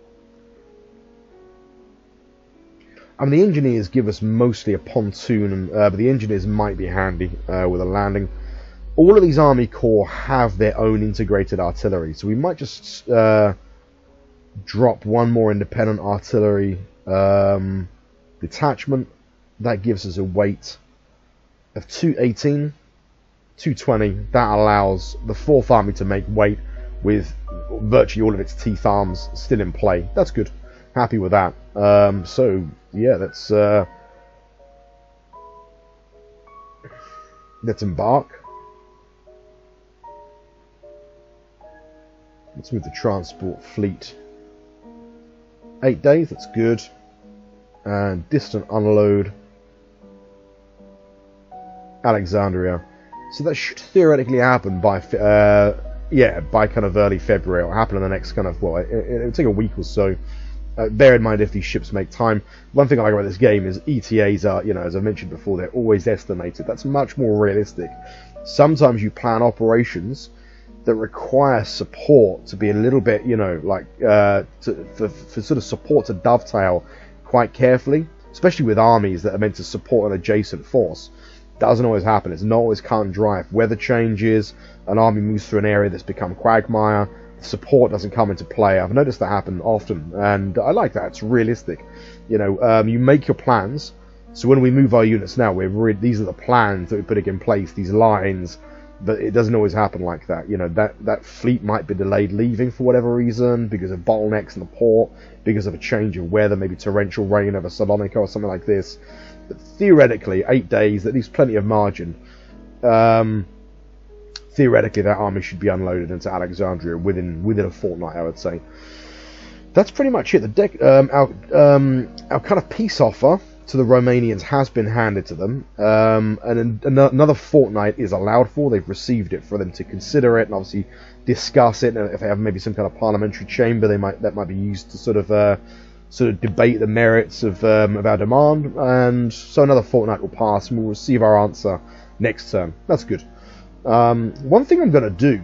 I mean, the engineers give us mostly a pontoon, and, uh, but the engineers might be handy uh, with a landing. All of these army corps have their own integrated artillery, so we might just uh, drop one more independent artillery um, detachment. That gives us a weight of two eighteen, two twenty. That allows the Fourth Army to make weight with virtually all of its teeth arms still in play. That's good. Happy with that. Um, so, yeah, let's, uh, let's embark. Let's move the transport fleet. Eight days, that's good. And distant unload. Alexandria. So that should theoretically happen by, uh, yeah, by kind of early February. It'll happen in the next kind of, well, it, it'll take a week or so. Uh, bear in mind if these ships make time. One thing I like about this game is E T As are, you know, as I mentioned before, they're always estimated. That's much more realistic. Sometimes you plan operations that require support to be a little bit, you know, like, uh, to, for, for sort of support to dovetail quite carefully, especially with armies that are meant to support an adjacent force. Doesn't always happen. It's not always cut and dry. If weather changes, an army moves through an area that's become quagmire, support doesn't come into play. I've noticed that happen often, and I like that. It's realistic. You know, um, you make your plans. So when we move our units now, we're re these are the plans that we're putting in place, these lines, but it doesn't always happen like that. You know, that, that fleet might be delayed leaving for whatever reason, because of bottlenecks in the port, because of a change of weather, maybe torrential rain over Salonika or something like this. But theoretically, eight days, that leaves plenty of margin. Um, theoretically, that army should be unloaded into Alexandria within within a fortnight, I would say. That's pretty much it. The deck, um, our, um, our kind of peace offer to the Romanians has been handed to them, um, and an another fortnight is allowed for. They've received it for them to consider it and obviously discuss it. And if they have maybe some kind of parliamentary chamber, they might that might be used to sort of uh, sort of debate the merits of um, of our demand. And so another fortnight will pass, and we'll receive our answer next term. That's good. Um, one thing I'm going to do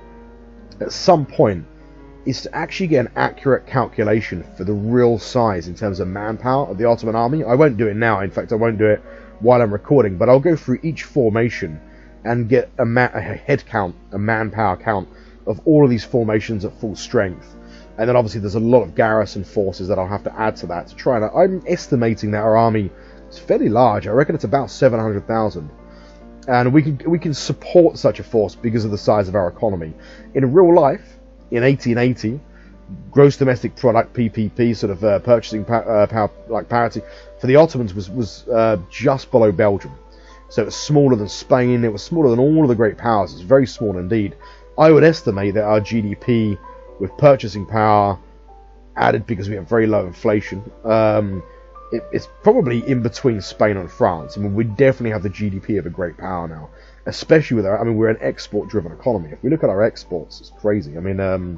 at some point is to actually get an accurate calculation for the real size in terms of manpower of the Ottoman army. I won't do it now. In fact, I won't do it while I'm recording, but I'll go through each formation and get a, ma a head count, a manpower count of all of these formations at full strength. And then obviously there's a lot of garrison forces that I'll have to add to that to try and... I'm estimating that our army is fairly large. I reckon it's about seven hundred thousand. And we can, we can support such a force because of the size of our economy. In real life, in eighteen eighty, gross domestic product (P P P), sort of uh, purchasing pa uh, power like parity for the Ottomans was was uh, just below Belgium, so it was smaller than Spain. It was smaller than all of the great powers. It's very small indeed. I would estimate that our G D P, with purchasing power added because we have very low inflation, um, it, it's probably in between Spain and France. I mean, we definitely have the G D P of a great power now. Especially with our, I mean, we're an export-driven economy. If we look at our exports, it's crazy. I mean, um,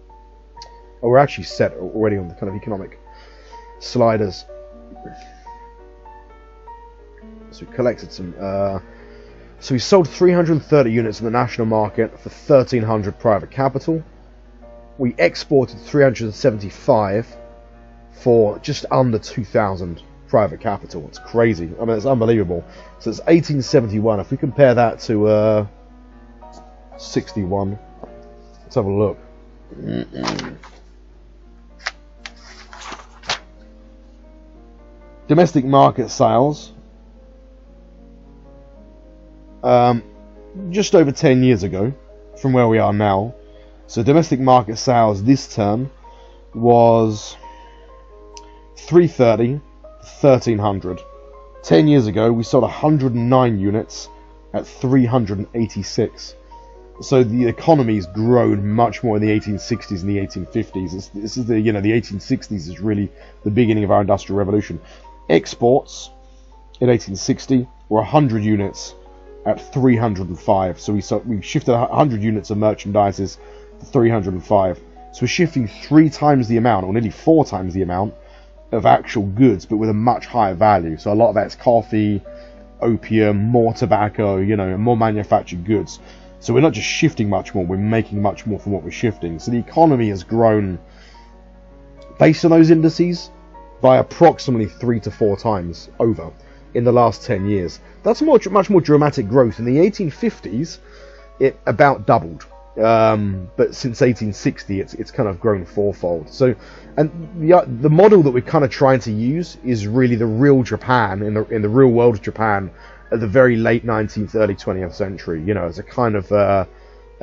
oh, we're actually set already on the kind of economic sliders. So we collected some, uh, so we sold three hundred thirty units in the national market for thirteen hundred private capital. We exported three hundred seventy-five for just under two thousand private capital. It's crazy. I mean, it's unbelievable. So it's eighteen seventy-one. If we compare that to uh, sixty-one, let's have a look. Domestic market sales, um, just over ten years ago from where we are now. So domestic market sales this term was three thirty, thirteen hundred. ten years ago we sold one hundred nine units at three hundred eighty-six. So the economy's grown much more in the eighteen sixties and the eighteen fifties. This, this is the, you know, the eighteen sixties is really the beginning of our industrial revolution. Exports in eighteen sixty were one hundred units at three hundred five. So we sold, we shifted one hundred units of merchandises to three hundred five. So we're shifting three times the amount, or nearly four times the amount of actual goods, but with a much higher value. So a lot of that's coffee, opium, more tobacco, you know, more manufactured goods. So we're not just shifting much more, we're making much more from what we're shifting. So the economy has grown, based on those indices, by approximately three to four times over in the last ten years. That's more, much more dramatic growth. In the eighteen fifties, it about doubled. Um, but since eighteen sixty, it's it's kind of grown fourfold. So, and the the model that we're kind of trying to use is really the real Japan in the in the real world Japan at the very late nineteenth, early twentieth century. You know, as a kind of uh,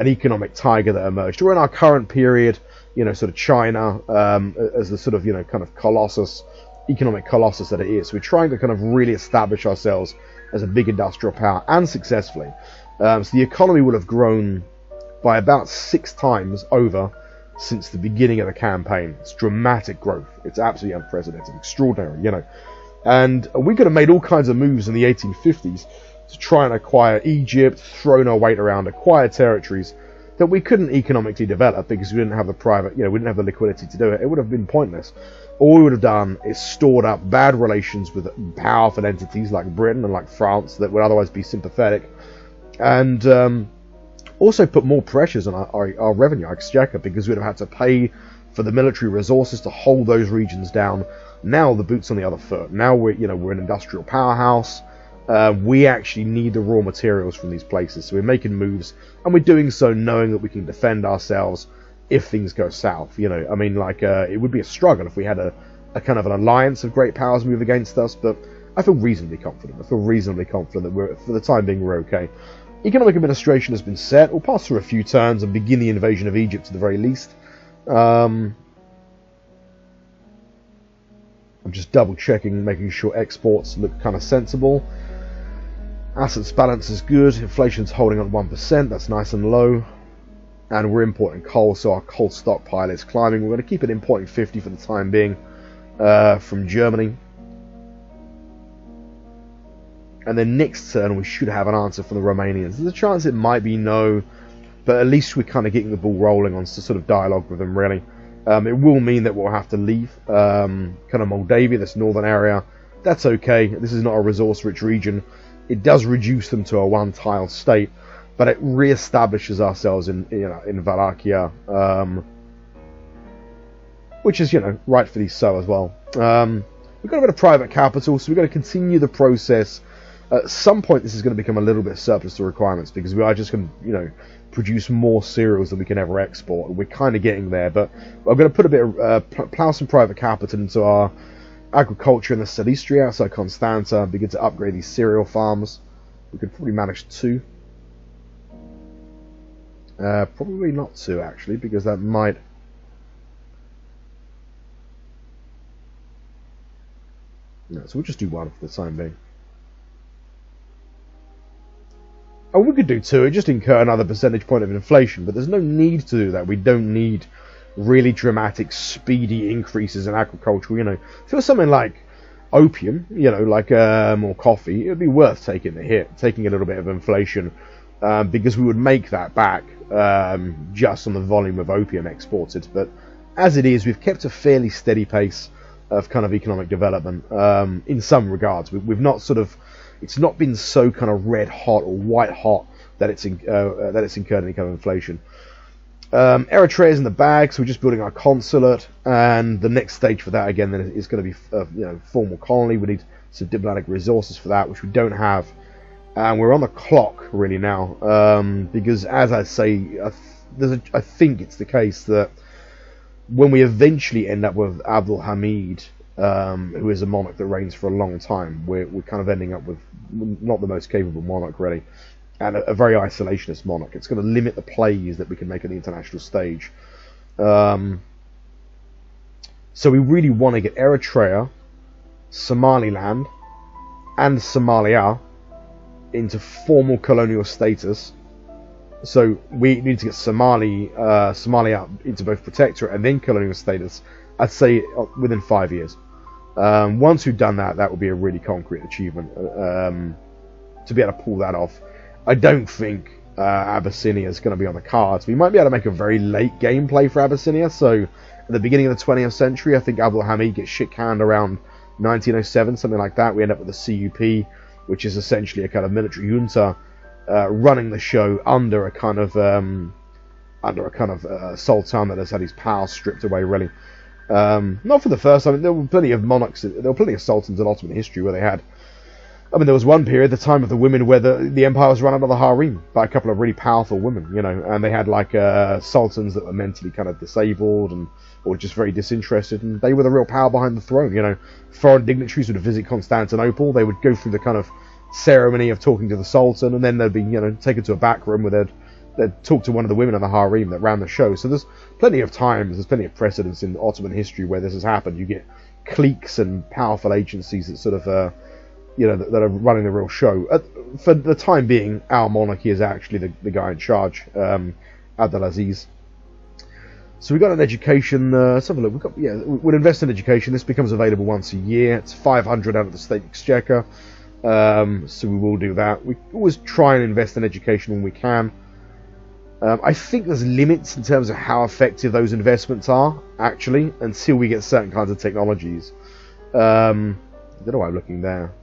an economic tiger that emerged. Or in our current period, you know, sort of China um, as the sort of, you know, kind of colossus, economic colossus that it is. We're trying to kind of really establish ourselves as a big industrial power, and successfully. Um, so the economy will have grown by about six times over since the beginning of the campaign. It's dramatic growth. It's absolutely unprecedented, extraordinary, you know. And we could have made all kinds of moves in the eighteen fifties to try and acquire Egypt, thrown our weight around, acquire territories that we couldn't economically develop because we didn't have the private, you know, we didn't have the liquidity to do it. It would have been pointless. All we would have done is stored up bad relations with powerful entities like Britain and like France that would otherwise be sympathetic, and um, also put more pressures on our, our, our revenue, our exchequer, because we'd have had to pay for the military resources to hold those regions down. Now the boot's on the other foot. Now we're, you know, we're an industrial powerhouse. Uh, we actually need the raw materials from these places, so we're making moves, and we're doing so knowing that we can defend ourselves if things go south. You know, I mean, like, uh, it would be a struggle if we had a, a kind of an alliance of great powers move against us, but I feel reasonably confident. I feel reasonably confident that we're, for the time being, we're okay. Economic administration has been set. We'll pass through a few turns and begin the invasion of Egypt at the very least. Um, I'm just double checking, making sure exports look kind of sensible. Assets balance is good. Inflation's holding on one percent. That's nice and low. And we're importing coal, so our coal stockpile is climbing. We're going to keep it importing fifty for the time being uh, from Germany. And then next turn we should have an answer from the Romanians. There's a chance it might be no, but at least we're kind of getting the ball rolling on some sort of dialogue with them, really. Um, it will mean that we'll have to leave um, kind of Moldavia, this northern area. That's okay. This is not a resource-rich region. It does reduce them to a one-tile state, but it re-establishes ourselves in, you know, in Wallachia, um, which is, you know, rightfully so as well. Um, we've got a bit of private capital, so we've got to continue the process. At some point, this is going to become a little bit surplus to requirements, because we are just going to, you know, produce more cereals than we can ever export. We're kind of getting there, but I'm going to put a bit of, uh, plow some private capital into our agriculture in the Silistria outside Constanza, begin to upgrade these cereal farms. We could probably manage two. Uh, probably not two, actually, because that might... No, so we'll just do one for the time being. Oh, we could do two, it just incur another percentage point of inflation, but there's no need to do that. We don't need really dramatic, speedy increases in agriculture. You know, if it was something like opium, you know, like um, or coffee, it would be worth taking the hit, taking a little bit of inflation, um, because we would make that back um, just on the volume of opium exported. But as it is, we've kept a fairly steady pace of kind of economic development um, in some regards. We, we've not sort of, it's not been so kind of red hot or white hot that it's in, uh, that it's incurred any kind of inflation. Um, Eritrea is in the bag, so we're just building our consulate, and the next stage for that again then is going to be uh, you know, formal colony. We need some diplomatic resources for that, which we don't have, and we're on the clock really now, um, because as I say, I, th there's a, I think it's the case that when we eventually end up with Abdul Hamid, um, who is a monarch that reigns for a long time, we're, we're kind of ending up with not the most capable monarch really, and a, a very isolationist monarch. It's going to limit the plays that we can make on the international stage. Um, so we really want to get Eritrea, Somaliland, and Somalia into formal colonial status. So we need to get Somali, uh, Somalia into both protectorate and then colonial status, I'd say within five years. Um, once we've done that, that would be a really concrete achievement um, to be able to pull that off. I don't think uh, Abyssinia is going to be on the cards. We might be able to make a very late gameplay for Abyssinia. So at the beginning of the twentieth century, I think Abdul Hamid gets shit-canned around nineteen oh seven, something like that. We end up with the C U P, which is essentially a kind of military junta uh, running the show under a kind of um, under a kind of uh, sultan that has had his power stripped away, really. Um, not for the first time. There were plenty of monarchs, there were plenty of sultans in Ottoman history where they had, I mean, there was one period, the time of the women, where the, the empire was run under the harem by a couple of really powerful women, you know, and they had like uh, sultans that were mentally kind of disabled and or just very disinterested, and they were the real power behind the throne, you know. Foreign dignitaries would visit Constantinople, they would go through the kind of ceremony of talking to the sultan, and then they'd be, you know, taken to a back room where they'd they talked to one of the women on the harem that ran the show. So there's plenty of times, there's plenty of precedents in Ottoman history where this has happened. You get cliques and powerful agencies that sort of, uh, you know, that, that are running the real show. At, for the time being, our monarchy is actually the, the guy in charge, um, Abdulaziz. So we've got an education. Uh, let's have a look. We've got, yeah, we'll invest in education. This becomes available once a year. It's five hundred out of the state exchequer. Um, so we will do that. We always try and invest in education when we can. Um, I think there's limits in terms of how effective those investments are, actually, until we get certain kinds of technologies. Um, I don't know why I'm looking there.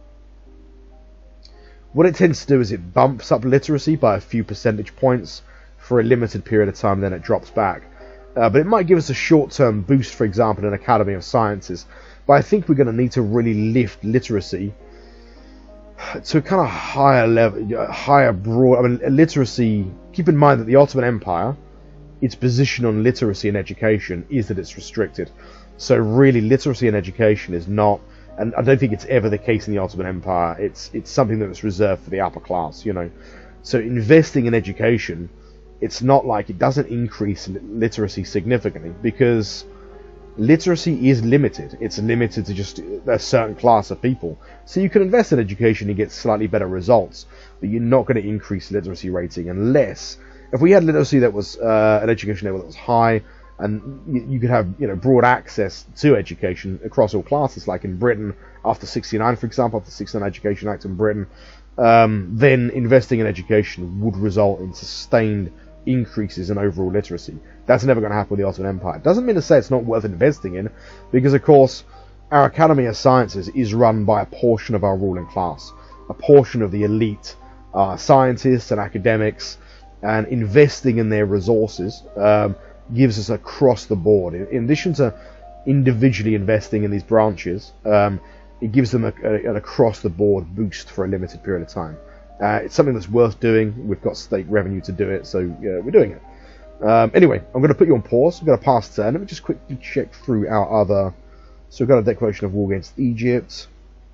What it tends to do is it bumps up literacy by a few percentage points for a limited period of time, then it drops back. Uh, but it might give us a short-term boost, for example, in Academy of Sciences. But I think we're going to need to really lift literacy to a kind of higher level, higher broad. I mean, literacy. Keep in mind that the Ottoman Empire, its position on literacy and education is that it's restricted. So really, literacy and education is not, and I don't think it's ever the case in the Ottoman Empire. It's it's something that's reserved for the upper class, you know. So investing in education, it's not like it doesn't increase literacy significantly, because literacy is limited. It's limited to just a certain class of people. So you can invest in education and get slightly better results, but you're not going to increase literacy rating unless, if we had literacy that was uh, an education level that was high, and you, you could have, you know, broad access to education across all classes, like in Britain after sixty-nine, for example, after the sixty-nine Education Act in Britain, um, then investing in education would result in sustained increases in overall literacy. That's never going to happen with the Ottoman Empire. Doesn't mean to say it's not worth investing in, because of course our Academy of Sciences is run by a portion of our ruling class, a portion of the elite uh, scientists and academics, and investing in their resources um, gives us across the board. In, in addition to individually investing in these branches, um, it gives them a, a, an across the board boost for a limited period of time. Uh, it's something that's worth doing. We've got state revenue to do it, so yeah, we're doing it. Um, anyway, I'm going to put you on pause. I'm going to pass turn. Let me just quickly check through our other. So we've got a declaration of war against Egypt.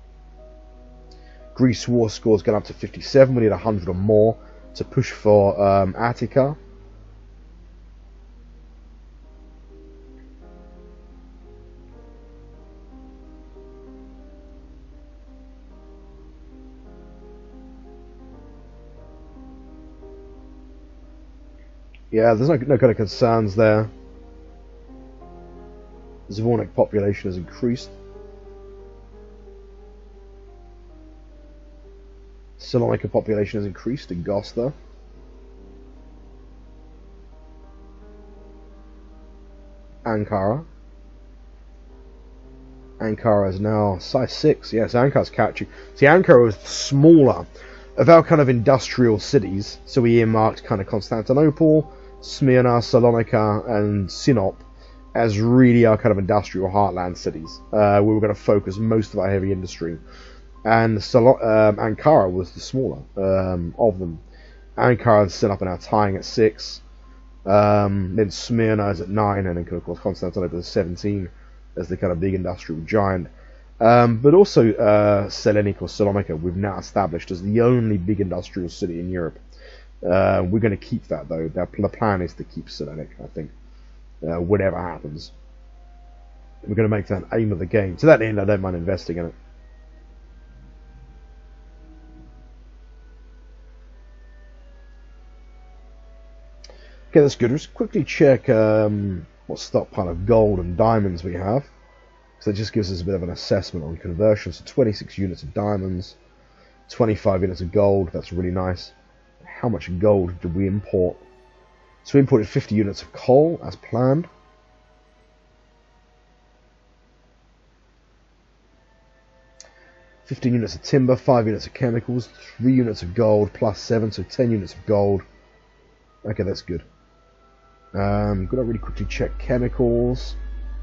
Greece war score's gone up to fifty-seven. We need one hundred or more to push for um, Attica. Yeah, there's no, no kind of concerns there. The Zvornik population has increased. Salonika population has increased in Gosta. Ankara. Ankara is now size six. Yes, Ankara's catching. See, Ankara was smaller of our kind of industrial cities. So we earmarked kind of Constantinople, Smyrna, Salonika, and Sinop as really our kind of industrial heartland cities. Uh, we were going to focus most of our heavy industry. And Salo um, Ankara was the smaller um, of them. Ankara is set up and now tying at six. Um, then Smyrna is at nine, and then of course Constantinople is seventeen as the kind of big industrial giant. Um, but also uh, Selenik or Salonika we've now established as the only big industrial city in Europe. Uh, we're going to keep that though. The plan is to keep Selenik, I think, uh, whatever happens. We're going to make that aim of the game. To that end, I don't mind investing in it. Okay, that's good. Let's quickly check um, what stockpile of gold and diamonds we have. So that just gives us a bit of an assessment on conversion. So twenty-six units of diamonds, twenty-five units of gold. That's really nice. How much gold did we import? So we imported fifty units of coal as planned. fifteen units of timber, five units of chemicals, three units of gold plus seven, so ten units of gold. Okay, that's good. Um, gotta really quickly check chemicals.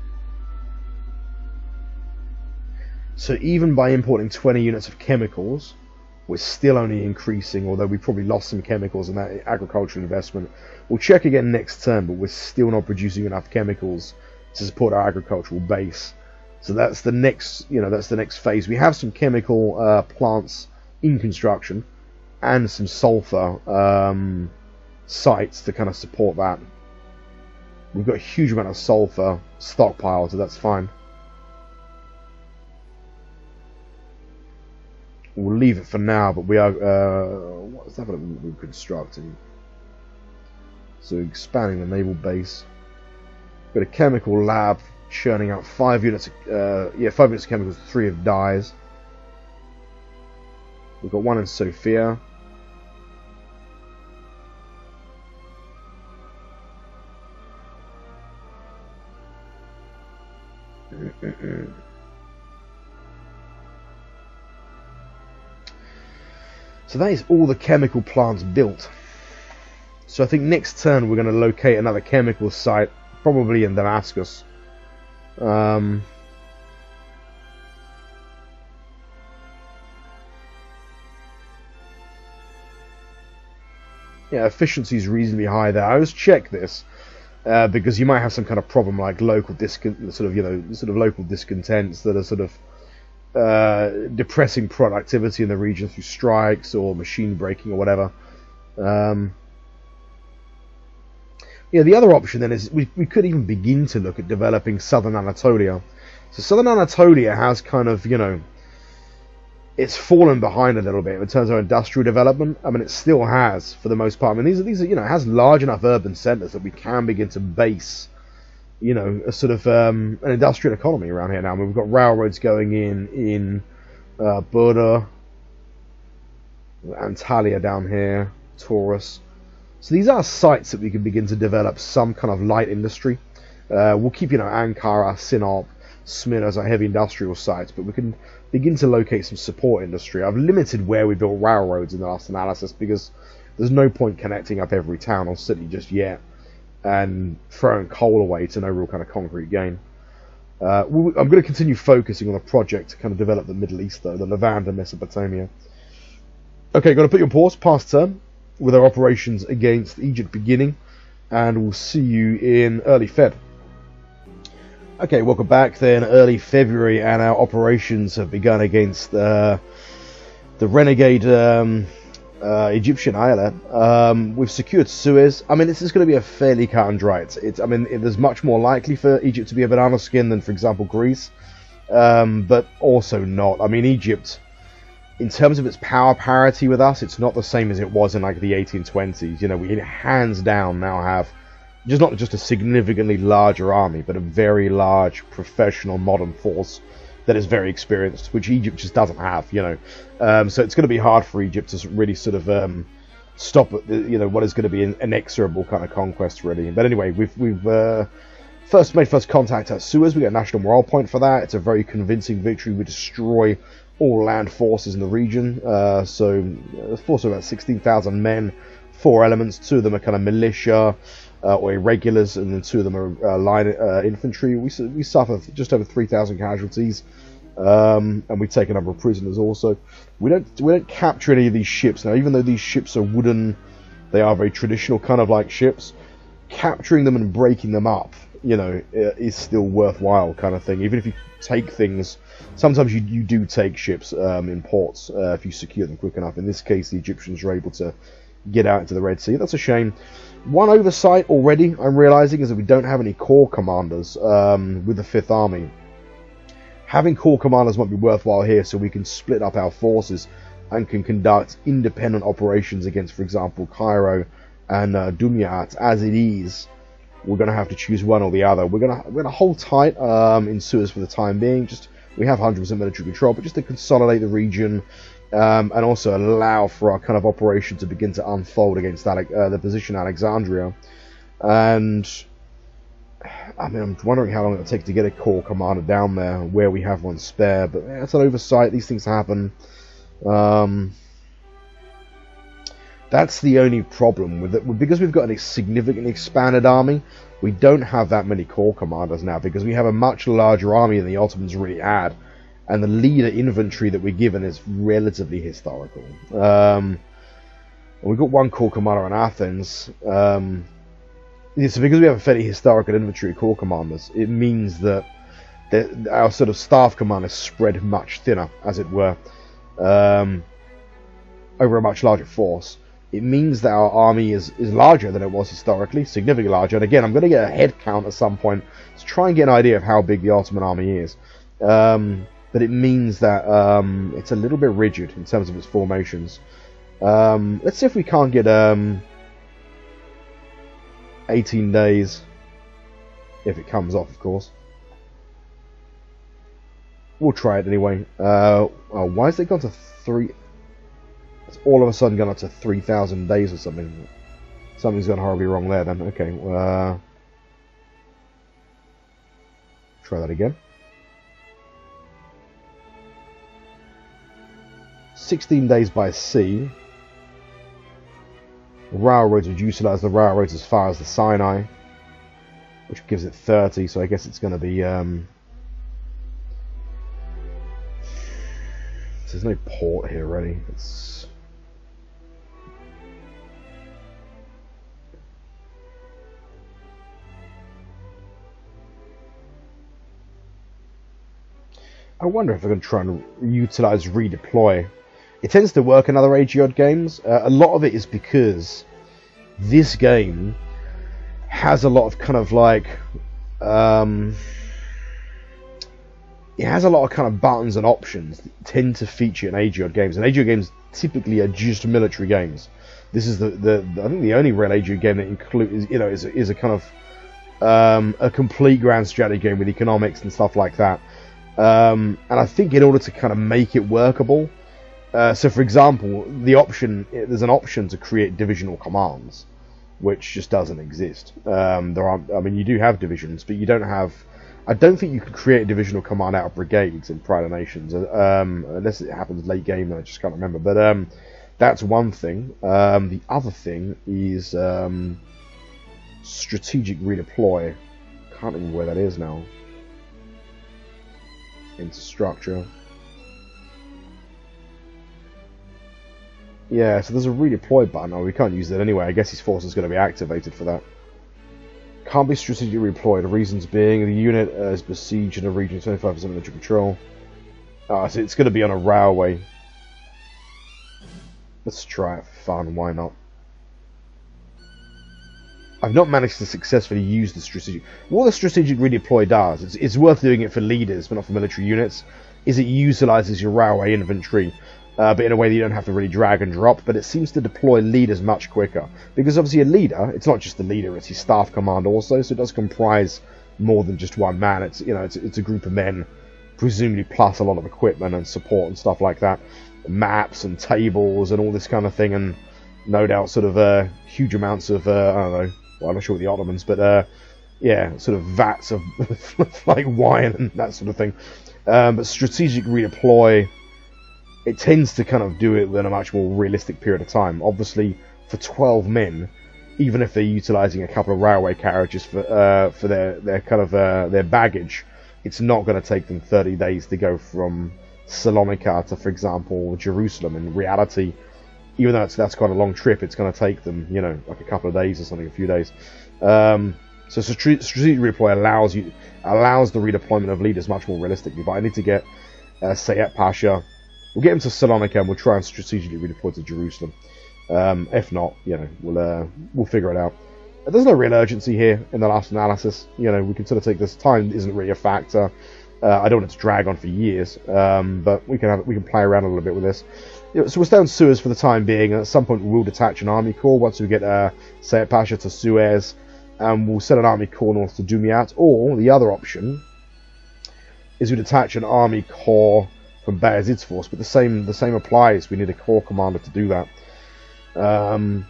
So even by importing twenty units of chemicals, we're still only increasing, although we probably lost some chemicals in that agricultural investment. We'll check again next turn, but we're still not producing enough chemicals to support our agricultural base. So that's the next, you know, that's the next phase. We have some chemical uh, plants in construction and some sulfur. Um, sites to kind of support that. We've got a huge amount of sulfur stockpiled, so that's fine. We'll leave it for now, but we are uh, what's that we're constructing? So expanding the naval base. Got a chemical lab churning out five units. Uh, yeah, five units of chemicals. Three of dyes. We've got one in Sofia. So that is all the chemical plants built. So I think next turn we're going to locate another chemical site, probably in Damascus. Um, yeah, efficiency is reasonably high there. I always check this uh, because you might have some kind of problem like local discon sort of you know sort of local discontents that are sort of uh, depressing productivity in the region through strikes or machine breaking or whatever. Um, Yeah, the other option then is we, we could even begin to look at developing southern Anatolia. So southern Anatolia has kind of, you know, it's fallen behind a little bit in terms of industrial development. I mean, it still has, for the most part. I mean, these are, these are you know, it has large enough urban centres that we can begin to base, you know, a sort of um, an industrial economy around here now. I mean, we've got railroads going in, in uh, Burda, Antalya down here, Taurus. So these are sites that we can begin to develop some kind of light industry. Uh, we'll keep, you know, Ankara, Sinop, Smyrna as our heavy industrial sites, but we can begin to locate some support industry. I've limited where we built railroads in the last analysis because there's no point connecting up every town or city just yet and throwing coal away to no real kind of concrete gain. Uh, I'm going to continue focusing on the project to kind of develop the Middle East, though, the Levant and Mesopotamia. Okay, got to put you on pause, past turn, with our operations against Egypt beginning, and we'll see you in early Feb. Okay, welcome back then, early February, and our operations have begun against uh, the renegade um, uh, Egyptian Eyalet. Um, we've secured Suez. I mean, this is going to be a fairly cut and dry. It's, it's, I mean, it, there's much more likely for Egypt to be a banana skin than, for example, Greece, um, but also not. I mean, Egypt, in terms of its power parity with us, it's not the same as it was in like the eighteen twenties. You know, we hands down now have just not just a significantly larger army, but a very large professional modern force that is very experienced, which Egypt just doesn't have. You know, um, so it's going to be hard for Egypt to really sort of um, stop, you know, what is going to be an inexorable kind of conquest, really. But anyway, we've we've uh, first made first contact at Suez. We get a national morale point for that. It's a very convincing victory. We destroy all land forces in the region, uh, so a force of about sixteen thousand men, four elements, two of them are kind of militia uh, or irregulars, and then two of them are uh, line uh, infantry. We, we suffer just over three thousand casualties, um, and we take a number of prisoners also. We don't, we don't capture any of these ships. Now, even though these ships are wooden, they are very traditional kind of like ships, capturing them and breaking them up, you know, is still worthwhile kind of thing. Even if you take things, sometimes you, you do take ships um, in ports uh, if you secure them quick enough. In this case, the Egyptians are able to get out into the Red Sea. That's a shame. One oversight already, I'm realizing, is that we don't have any corps commanders um, with the Fifth Army. Having corps commanders might be worthwhile here, so we can split up our forces and can conduct independent operations against, for example, Cairo and uh, Dumyat. As it is, we're going to have to choose one or the other. We're going to we're going to hold tight um, in Suez for the time being. Just we have one hundred percent military control, but just to consolidate the region um, and also allow for our kind of operation to begin to unfold against Ale uh, the position Alexandria. And I mean, I'm wondering how long it'll take to get a corps commander down there, where we have one spare. But yeah, it's an oversight. These things happen. Um, That's the only problem with it. Because we've got a significantly expanded army, we don't have that many corps commanders now, because we have a much larger army than the Ottomans really had, and the leader infantry that we're given is relatively historical. Um, we've got one corps commander in Athens. Um, yeah, so because we have a fairly historical infantry corps commanders, it means that the, our sort of staff command is spread much thinner, as it were, um, over a much larger force. it means that our army is, is larger than it was historically, significantly larger. And again, I'm going to get a head count at some point to try and get an idea of how big the Ottoman army is. Um, but it means that um, it's a little bit rigid in terms of its formations. Um, let's see if we can't get um, eighteen days, if it comes off, of course. We'll try it anyway. Uh, oh, why has it gone to three? It's all of a sudden gone up to three thousand days or something. Something's gone horribly wrong there then. Okay, uh, try that again. sixteen days by sea. Railroads would utilize the railroads as far as the Sinai, which gives it thirty, so I guess it's going to be um, there's no port here really. It's I wonder if they're going to try and utilize redeploy. It tends to work in other eighty odd games. Uh, a lot of it is because this game has a lot of kind of like um, it has a lot of kind of buttons and options that tend to feature in eighty odd games. And eighty odd games typically are just military games. This is the, the, the I think the only real eighty odd game that includes, you know, is is a kind of um, a complete grand strategy game with economics and stuff like that. Um, and I think in order to kind of make it workable, uh, so for example, the option there's an option to create divisional commands, which just doesn't exist. Um, there are, I mean, you do have divisions, but you don't have. I don't think you could create a divisional command out of brigades in Pride of Nations, um, unless it happens late game. And I just can't remember. But um, that's one thing. Um, the other thing is um, strategic redeploy. Can't remember where that is now. Into structure. Yeah, so there's a redeploy button. Oh, we can't use that anyway. I guess his force is going to be activated for that. Can't be strategically redeployed. The reasons being the unit uh, is besieged in a region twenty-five percent military control. Oh, so it's going to be on a railway. Let's try it for fun. Why not? I've not managed to successfully use the strategic... What the strategic redeploy does, it's, it's worth doing it for leaders, but not for military units, is it utilizes your railway infantry, uh, but in a way that you don't have to really drag and drop, but it seems to deploy leaders much quicker. Because obviously a leader, it's not just the leader, it's his staff command also, so it does comprise more than just one man. It's, you know, it's, it's a group of men, presumably plus a lot of equipment and support and stuff like that. Maps and tables and all this kind of thing, and no doubt sort of uh, huge amounts of, uh, I don't know, well, I'm not sure with the Ottomans, but uh, yeah, sort of vats of like wine and that sort of thing. Um, but strategic redeploy, it tends to kind of do it within a much more realistic period of time. Obviously, for twelve men, even if they're utilizing a couple of railway carriages for uh, for their their kind of uh, their baggage, it's not going to take them thirty days to go from Salonika to, for example, Jerusalem. In reality, even though that's, that's quite a long trip, it's going to take them, you know, like a couple of days or something, a few days. Um, so strategic redeploy allows you allows the redeployment of leaders much more realistically. But I need to get uh, Sayet Pasha. We'll get him to Salonika and we'll try and strategically redeploy to Jerusalem. Um, if not, you know, we'll uh, we'll figure it out. There's no real urgency here in the last analysis. You know, we can sort of take this. Time isn't really a factor. Uh, I don't want it to drag on for years, um, but we can have, we can play around a little bit with this. You know, so we'll stay on Suez for the time being, and at some point we will detach an army corps once we get uh, Sayet Pasha to Suez, and we'll send an army corps north to Dumyat. Or the other option is we detach an army corps from Bayezid's force, but the same the same applies. We need a corps commander to do that. Um,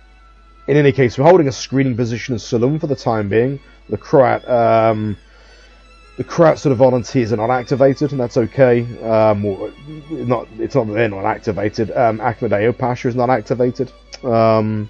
in any case, we're holding a screening position in Selim for the time being. The Croat. Um, The Croat sort of volunteers are not activated, and that's okay. Um, well, not, it's not that they're not activated. Um, Ahmed Pasha is not activated. Um,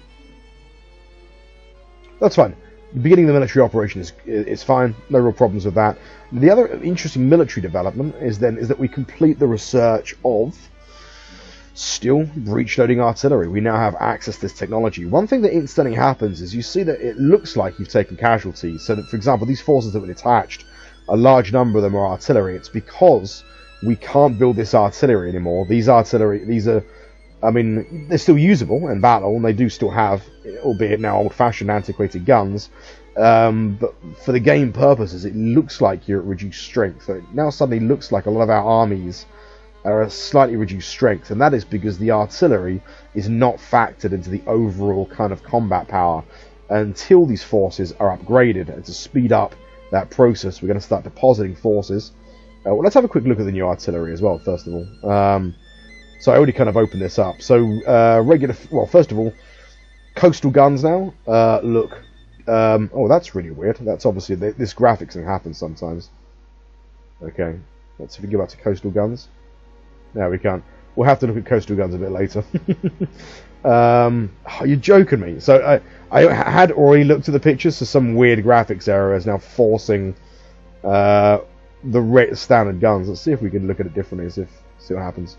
that's fine. Beginning the military operation is is fine. No real problems with that. The other interesting military development is then is that we complete the research of still breech-loading artillery. We now have access to this technology. One thing that instantly happens is you see that it looks like you've taken casualties. So that, for example, these forces that were detached, a large number of them are artillery. It's because we can't build this artillery anymore. These artillery, these are I mean, they're still usable in battle, and they do still have, albeit now old-fashioned, antiquated guns. Um, but for the game purposes, it looks like you're at reduced strength. So it now suddenly looks like a lot of our armies are at slightly reduced strength, and that is because the artillery is not factored into the overall kind of combat power until these forces are upgraded. And to speed up that process, we're going to start depositing forces. Uh, well, let's have a quick look at the new artillery as well, first of all. Um, so I already kind of opened this up. So uh, regular, well, first of all, coastal guns now uh, look. Um, oh, that's really weird. That's obviously this graphics thing happens sometimes. Okay, let's see if we go back to coastal guns. No, we can't. We'll have to look at coastal guns a bit later. um, oh, you're joking me. So I, I had already looked at the pictures, so some weird graphics error is now forcing uh, the standard guns. Let's see if we can look at it differently. See if see what happens.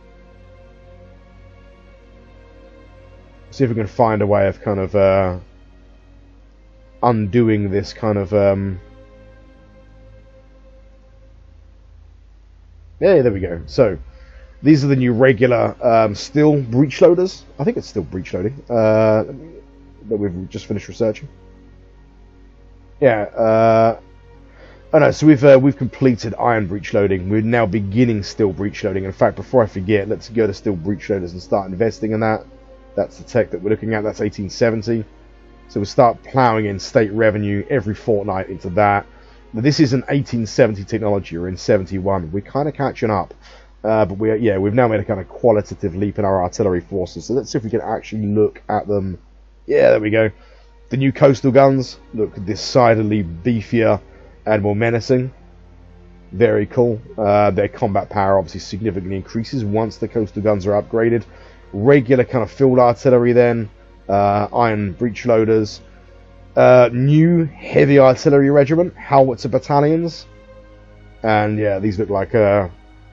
See if we can find a way of kind of uh, undoing this kind of. Um... Yeah, there we go. So. These are the new regular um, steel breech loaders. I think it's still breech loading. Uh, that we've just finished researching. Yeah. Uh, oh no. So we've uh, we've completed iron breech loading. We're now beginning steel breech loading. In fact, before I forget, let's go to steel breech loaders and start investing in that. That's the tech that we're looking at. That's eighteen seventy. So we'll start ploughing in state revenue every fortnight into that. Now, this is an eighteen seventy technology. We're in seventy-one. We're kind of catching up. Uh, but we yeah, we've now made a kind of qualitative leap in our artillery forces. So let's see if we can actually look at them. Yeah, there we go. The new coastal guns look decidedly beefier and more menacing. Very cool. Uh, their combat power obviously significantly increases once the coastal guns are upgraded. Regular kind of field artillery then. Uh, iron breech loaders. Uh, new heavy artillery regiment. Howitzer battalions. And yeah, these look like... Uh,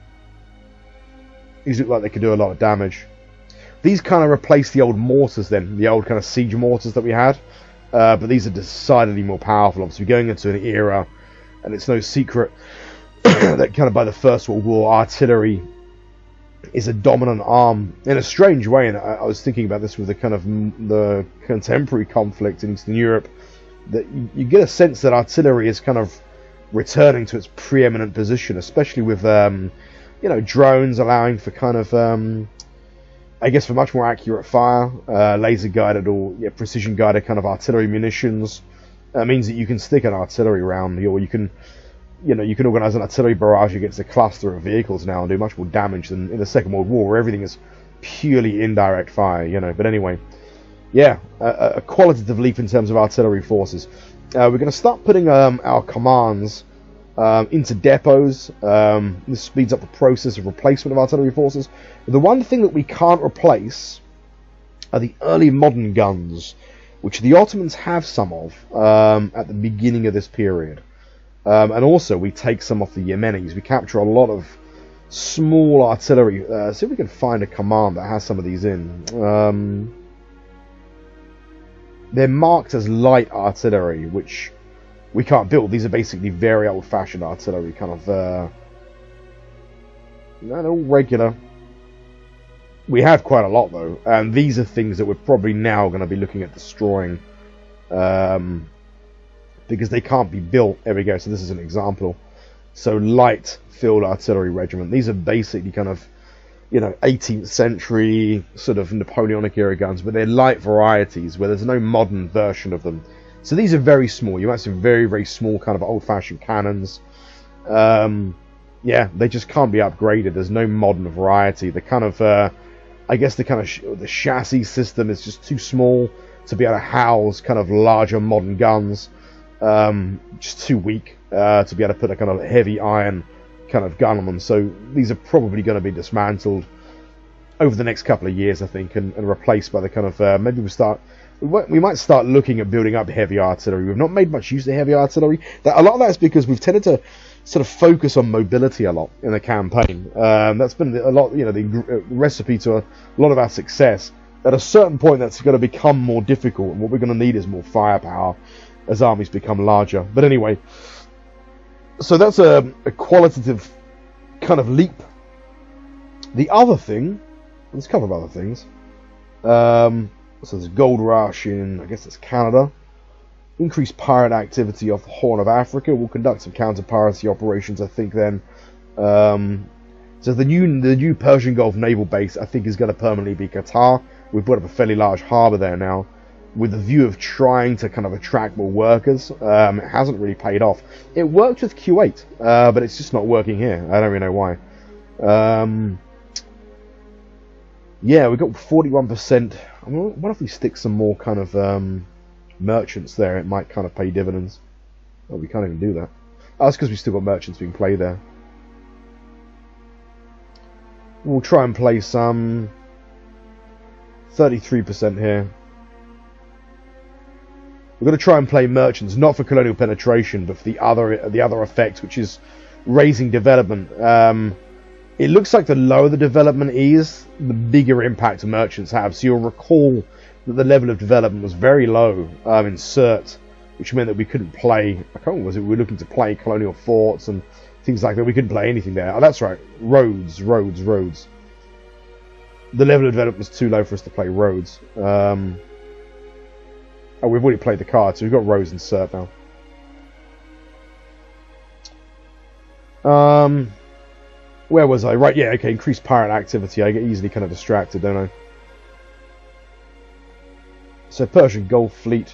These look like they could do a lot of damage. These kind of replace the old mortars then, the old kind of siege mortars that we had. Uh, but these are decidedly more powerful. Obviously, we're going into an era, and it's no secret that kind of by the First World War, artillery is a dominant arm in a strange way. And I, I was thinking about this with the kind of the contemporary conflict in Eastern Europe, that you, you get a sense that artillery is kind of returning to its preeminent position, especially with... Um, you know, drones allowing for kind of, um, I guess, for much more accurate fire, uh, laser-guided or yeah, precision-guided kind of artillery munitions. That means that you can stick an artillery round, or you can, you know, you can organise an artillery barrage against a cluster of vehicles now and do much more damage than in the Second World War, where everything is purely indirect fire, you know. But anyway, yeah, a, a qualitative leap in terms of artillery forces. Uh, we're going to start putting um, our commands Um, into depots. Um, this speeds up the process of replacement of artillery forces. The one thing that we can't replace are the early modern guns, which the Ottomans have some of um, at the beginning of this period. Um, and also we take some off the Yemenis. We capture a lot of small artillery. Uh, see if we can find a command that has some of these in. Um, they're marked as light artillery, which we can't build. These are basically very old-fashioned artillery, kind of, uh... not all regular. We have quite a lot, though, and these are things that we're probably now going to be looking at destroying, um, because they can't be built. There we go, so this is an example. So, light field artillery regiment. These are basically kind of, you know, eighteenth century, sort of Napoleonic-era guns, but they're light varieties, where there's no modern version of them. So these are very small. You might see very, very small kind of old-fashioned cannons. Um, yeah, they just can't be upgraded. There's no modern variety. The kind of, uh, I guess the kind of sh the chassis system is just too small to be able to house kind of larger modern guns. Um, just too weak uh, to be able to put a kind of heavy iron kind of gun on them. So these are probably going to be dismantled over the next couple of years, I think, and, and replaced by the kind of, uh, maybe we'll start... We might start looking at building up heavy artillery. We've not made much use of heavy artillery. That, a lot of that is because we've tended to sort of focus on mobility a lot in the campaign. Um, that's been a lot, you know, the recipe to a lot of our success. At a certain point, that's going to become more difficult, and what we're going to need is more firepower as armies become larger. But anyway, so that's a, a qualitative kind of leap. The other thing There's a couple of other things. Um, so there's gold rush in, I guess it's Canada. Increased pirate activity off the Horn of Africa. We'll conduct some counter-piracy operations, I think, then. Um, so the new the new Persian Gulf naval base, I think, is going to permanently be Qatar. We've put up a fairly large harbour there now, with the view of trying to kind of attract more workers. Um, it hasn't really paid off. It worked with Kuwait, uh, but it's just not working here. I don't really know why. Um, yeah, we've got forty-one percent. I mean, what if we stick some more kind of um, merchants there? It might kind of pay dividends. Oh, we can't even do that. Oh, that's because we still got merchants being played there. We'll try and play some thirty-three percent here. We're going to try and play merchants, not for colonial penetration, but for the other the other effect, which is raising development. Um, it looks like the lower the development is, the bigger impact merchants have. So you'll recall that the level of development was very low um, in Cert, which meant that we couldn't play. I can't remember, was it? We were looking to play colonial forts and things like that. We couldn't play anything there. Oh, that's right. Roads, roads, roads. The level of development was too low for us to play roads. Um, oh, we've already played the card, so we've got roads and Cert now. Um, where was I? Right, yeah, okay. Increased pirate activity. I get easily kind of distracted, don't I? So Persian Gulf Fleet.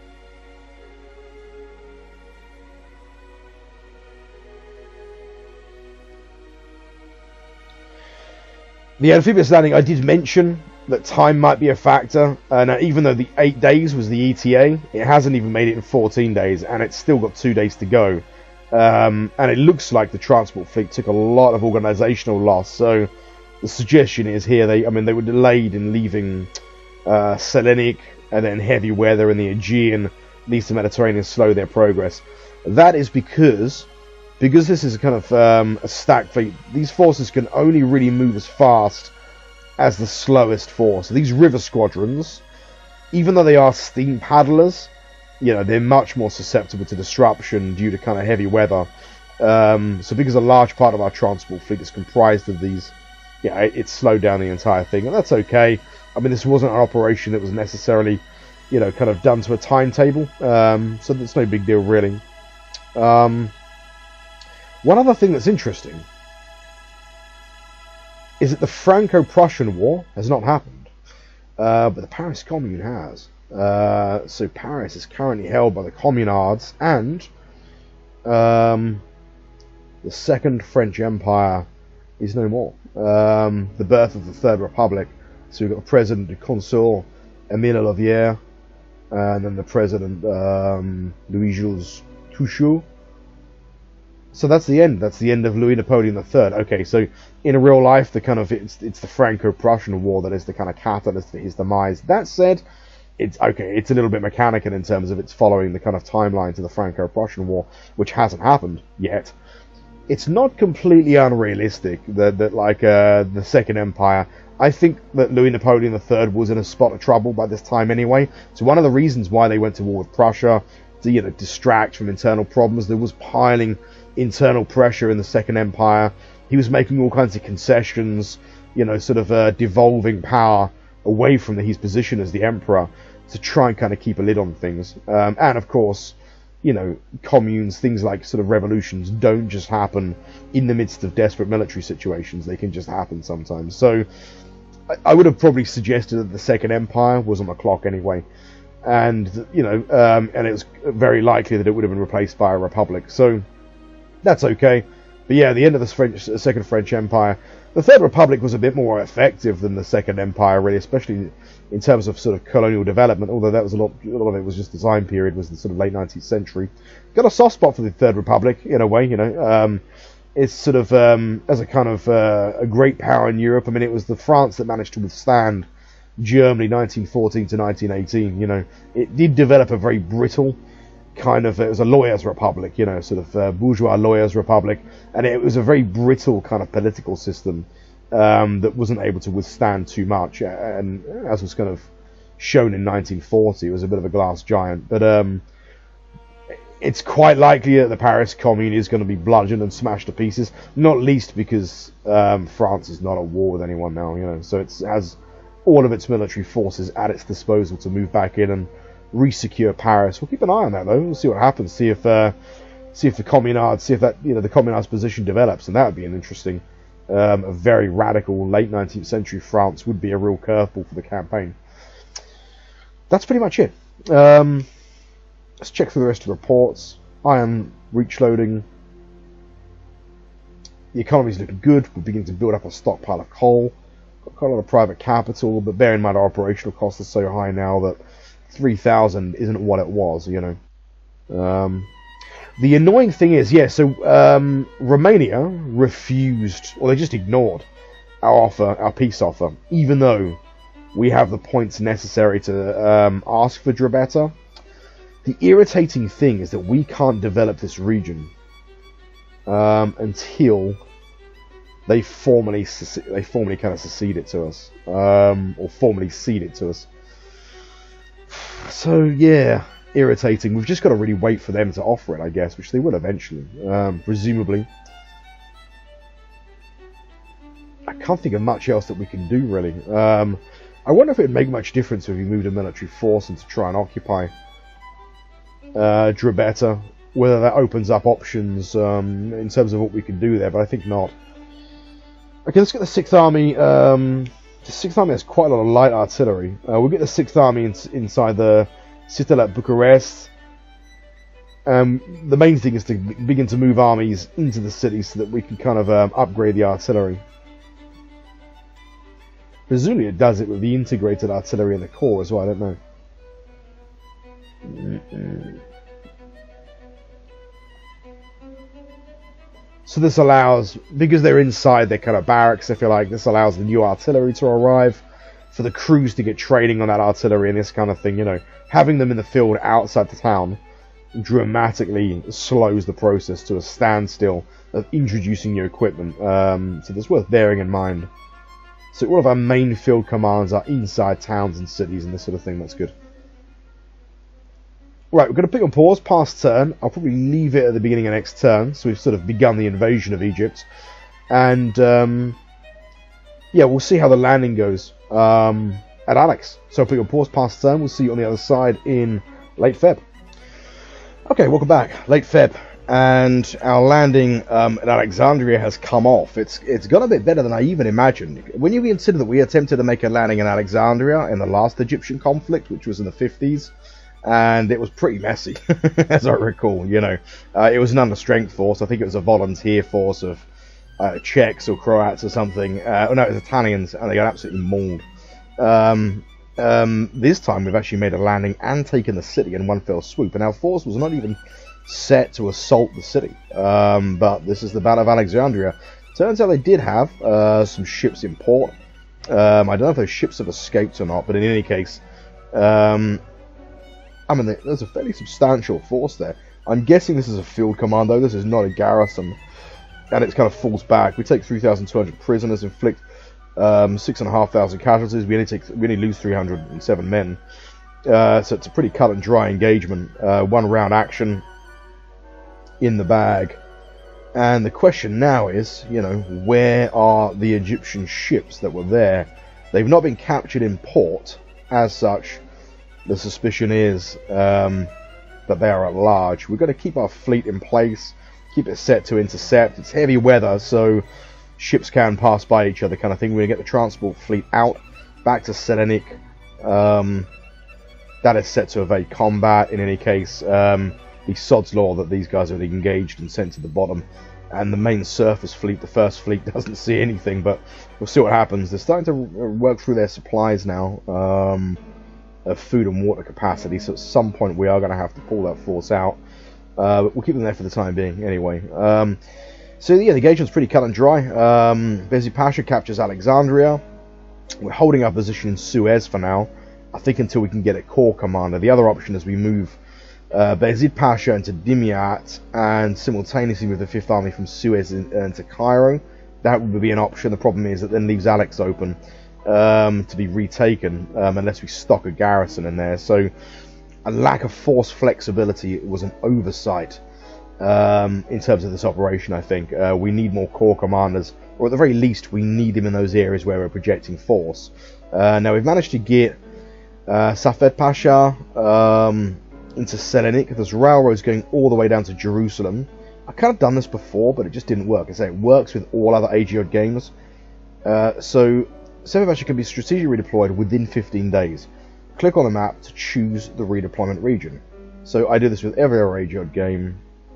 The amphibious landing, I did mention that time might be a factor, and uh, even though the eight days was the E T A, it hasn't even made it in fourteen days, and it's still got two days to go. Um, and it looks like the transport fleet took a lot of organisational loss. So the suggestion is here, they, I mean, they were delayed in leaving uh, Selenik, and then heavy weather in the Aegean leads the Mediterranean slow their progress. That is because. Because this is kind of um, a stacked fleet, these forces can only really move as fast as the slowest force. So these river squadrons, even though they are steam paddlers, you know, they're much more susceptible to disruption due to kind of heavy weather. Um, so because a large part of our transport fleet is comprised of these, yeah, it, it slowed down the entire thing, and that's okay. I mean, this wasn't an operation that was necessarily, you know, kind of done to a timetable, um, so that's no big deal, really. Um... One other thing that's interesting is that the Franco-Prussian War has not happened, uh, but the Paris Commune has. Uh, so Paris is currently held by the Communards, and um, the Second French Empire is no more. Um, the birth of the Third Republic. So we've got the President du Consul, Émile Louvière, and then the President um, Louis-Jules Touchot. So that's the end. That's the end of Louis Napoleon the Third. Okay, so in real life, the kind of it's it's the Franco-Prussian War that is the kind of catalyst for his demise. That said, it's okay. It's a little bit mechanical in terms of it's following the kind of timeline to the Franco-Prussian War, which hasn't happened yet. It's not completely unrealistic that that like uh, the Second Empire. I think that Louis Napoleon the Third was in a spot of trouble by this time anyway. So one of the reasons why they went to war with Prussia, to you know distract from internal problems, there was piling internal pressure in the Second Empire. He was making all kinds of concessions, you know, sort of uh, devolving power away from the, his position as the emperor to try and kind of keep a lid on things. Um, and of course, you know, communes, things like sort of revolutions don't just happen in the midst of desperate military situations. They can just happen sometimes. So I, I would have probably suggested that the Second Empire was on the clock anyway. And, you know, um, and it was very likely that it would have been replaced by a republic. So that's okay. But yeah, the end of the French, Second French Empire. The Third Republic was a bit more effective than the Second Empire, really, especially in terms of sort of colonial development, although that was a lot, a lot of it was just the time period, was the sort of late nineteenth century. Got a soft spot for the Third Republic, in a way, you know. Um, it's sort of, um, as a kind of uh, a great power in Europe. I mean, it was the France that managed to withstand Germany nineteen fourteen to nineteen eighteen, you know. It did develop a very brittle kind of, it was a lawyers' republic, you know, sort of uh, bourgeois lawyers' republic, and it was a very brittle kind of political system um, that wasn't able to withstand too much, and as was kind of shown in nineteen forty, it was a bit of a glass giant. But um, it's quite likely that the Paris Commune is going to be bludgeoned and smashed to pieces, not least because um, France is not at war with anyone now, you know, so it has all of its military forces at its disposal to move back in and re-secure Paris. We'll keep an eye on that, though. We'll see what happens, see if uh, see if the Communards, see if that, you know, the Communards' position develops, and that would be an interesting, um, a very radical late nineteenth century France would be a real curveball for the campaign. That's pretty much it. Um, let's check through the rest of the reports. Iron reach loading. The economy's looking good. We're beginning to build up a stockpile of coal. Got quite a lot of private capital, but bear in mind our operational costs are so high now that three thousand isn't what it was, you know. Um, the annoying thing is, yeah, so um, Romania refused, or they just ignored our offer, our peace offer, even though we have the points necessary to um, ask for Drobeta. The irritating thing is that we can't develop this region um, until they formally they formally kind of secede it to us, um, or formally cede it to us. So yeah, irritating. We've just got to really wait for them to offer it, I guess, which they will eventually, um, presumably. I can't think of much else that we can do, really. Um, I wonder if it would make much difference if we moved a military force in to try and occupy uh, Drobeta, whether that opens up options um, in terms of what we can do there, but I think not. Okay, let's get the sixth Army. Um, the sixth Army has quite a lot of light artillery. Uh, we'll get the sixth Army in, inside the citadel at Bucharest. Um, the main thing is to begin to move armies into the city so that we can kind of um, upgrade the artillery. Presumably it does it with the integrated artillery in the core as well, I don't know. Mm-mm. So this allows, because they're inside their kind of barracks, I feel like this allows the new artillery to arrive, for the crews to get training on that artillery and this kind of thing, you know. Having them in the field outside the town dramatically slows the process to a standstill of introducing new equipment. Um, so that's worth bearing in mind. So all of our main field commands are inside towns and cities and this sort of thing. That's good. Right, we're going to put on pause past turn. I'll probably leave it at the beginning of next turn. So we've sort of begun the invasion of Egypt. And, um, yeah, we'll see how the landing goes um, at Alex. So I'll put on pause past turn. We'll see you on the other side in late Feb. Okay, welcome back. Late Feb. And our landing um, at Alexandria has come off. It's it's gone a bit better than I even imagined. When you consider that we attempted to make a landing in Alexandria in the last Egyptian conflict, which was in the fifties, and it was pretty messy, as I recall, you know. Uh, it was an under-strength force. I think it was a volunteer force of uh, Czechs or Croats or something. Uh, oh no, it was Italians, and they got absolutely mauled. Um, um, this time we've actually made a landing and taken the city in one fell swoop, and our force was not even set to assault the city. Um, but this is the Battle of Alexandria. Turns out they did have uh, some ships in port. Um, I don't know if those ships have escaped or not, but in any case, um, I mean, there's a fairly substantial force there. I'm guessing this is a field commando. This is not a garrison, and it kind of falls back. We take three thousand two hundred prisoners, inflict um, six and a half thousand casualties. We only take, we only lose three hundred seven men. Uh, so it's a pretty cut and dry engagement. Uh, one round action in the bag, and the question now is, you know, where are the Egyptian ships that were there? They've not been captured in port as such. The suspicion is um, that they are at large. We're going to keep our fleet in place, keep it set to intercept. It's heavy weather, so ships can pass by each other, kind of thing. We're going to get the transport fleet out back to Selenik. Um, that is set to evade combat in any case. Um, The sod's law that these guys are engaged and sent to the bottom, and the main surface fleet, the first fleet, doesn't see anything, but we'll see what happens. They're starting to work through their supplies now um, of food and water capacity, so at some point we are going to have to pull that force out, uh, but we'll keep them there for the time being anyway. Um, so yeah, the engagement's pretty cut and dry. um, Bezi Pasha captures Alexandria. We're holding our position in Suez for now, I think, until we can get a corps commander. The other option is we move Uh, Bezid Pasha into Dimyat and simultaneously with the fifth Army from Suez in, uh, into Cairo. That would be an option. The problem is that then leaves Alex open um, to be retaken um, unless we stock a garrison in there. So a lack of force flexibility. It was an oversight um, in terms of this operation, I think. Uh, we need more corps commanders, or at the very least, we need them in those areas where we're projecting force. Uh, now, we've managed to get uh, Safed Pasha um, into Selenik. There's railroads going all the way down to Jerusalem. I've kind of done this before, but it just didn't work. I say it works with all other A G O D games. Uh, so, Safed Pasha can be strategically redeployed within fifteen days. Click on the map to choose the redeployment region. So I do this with every other A G O D game.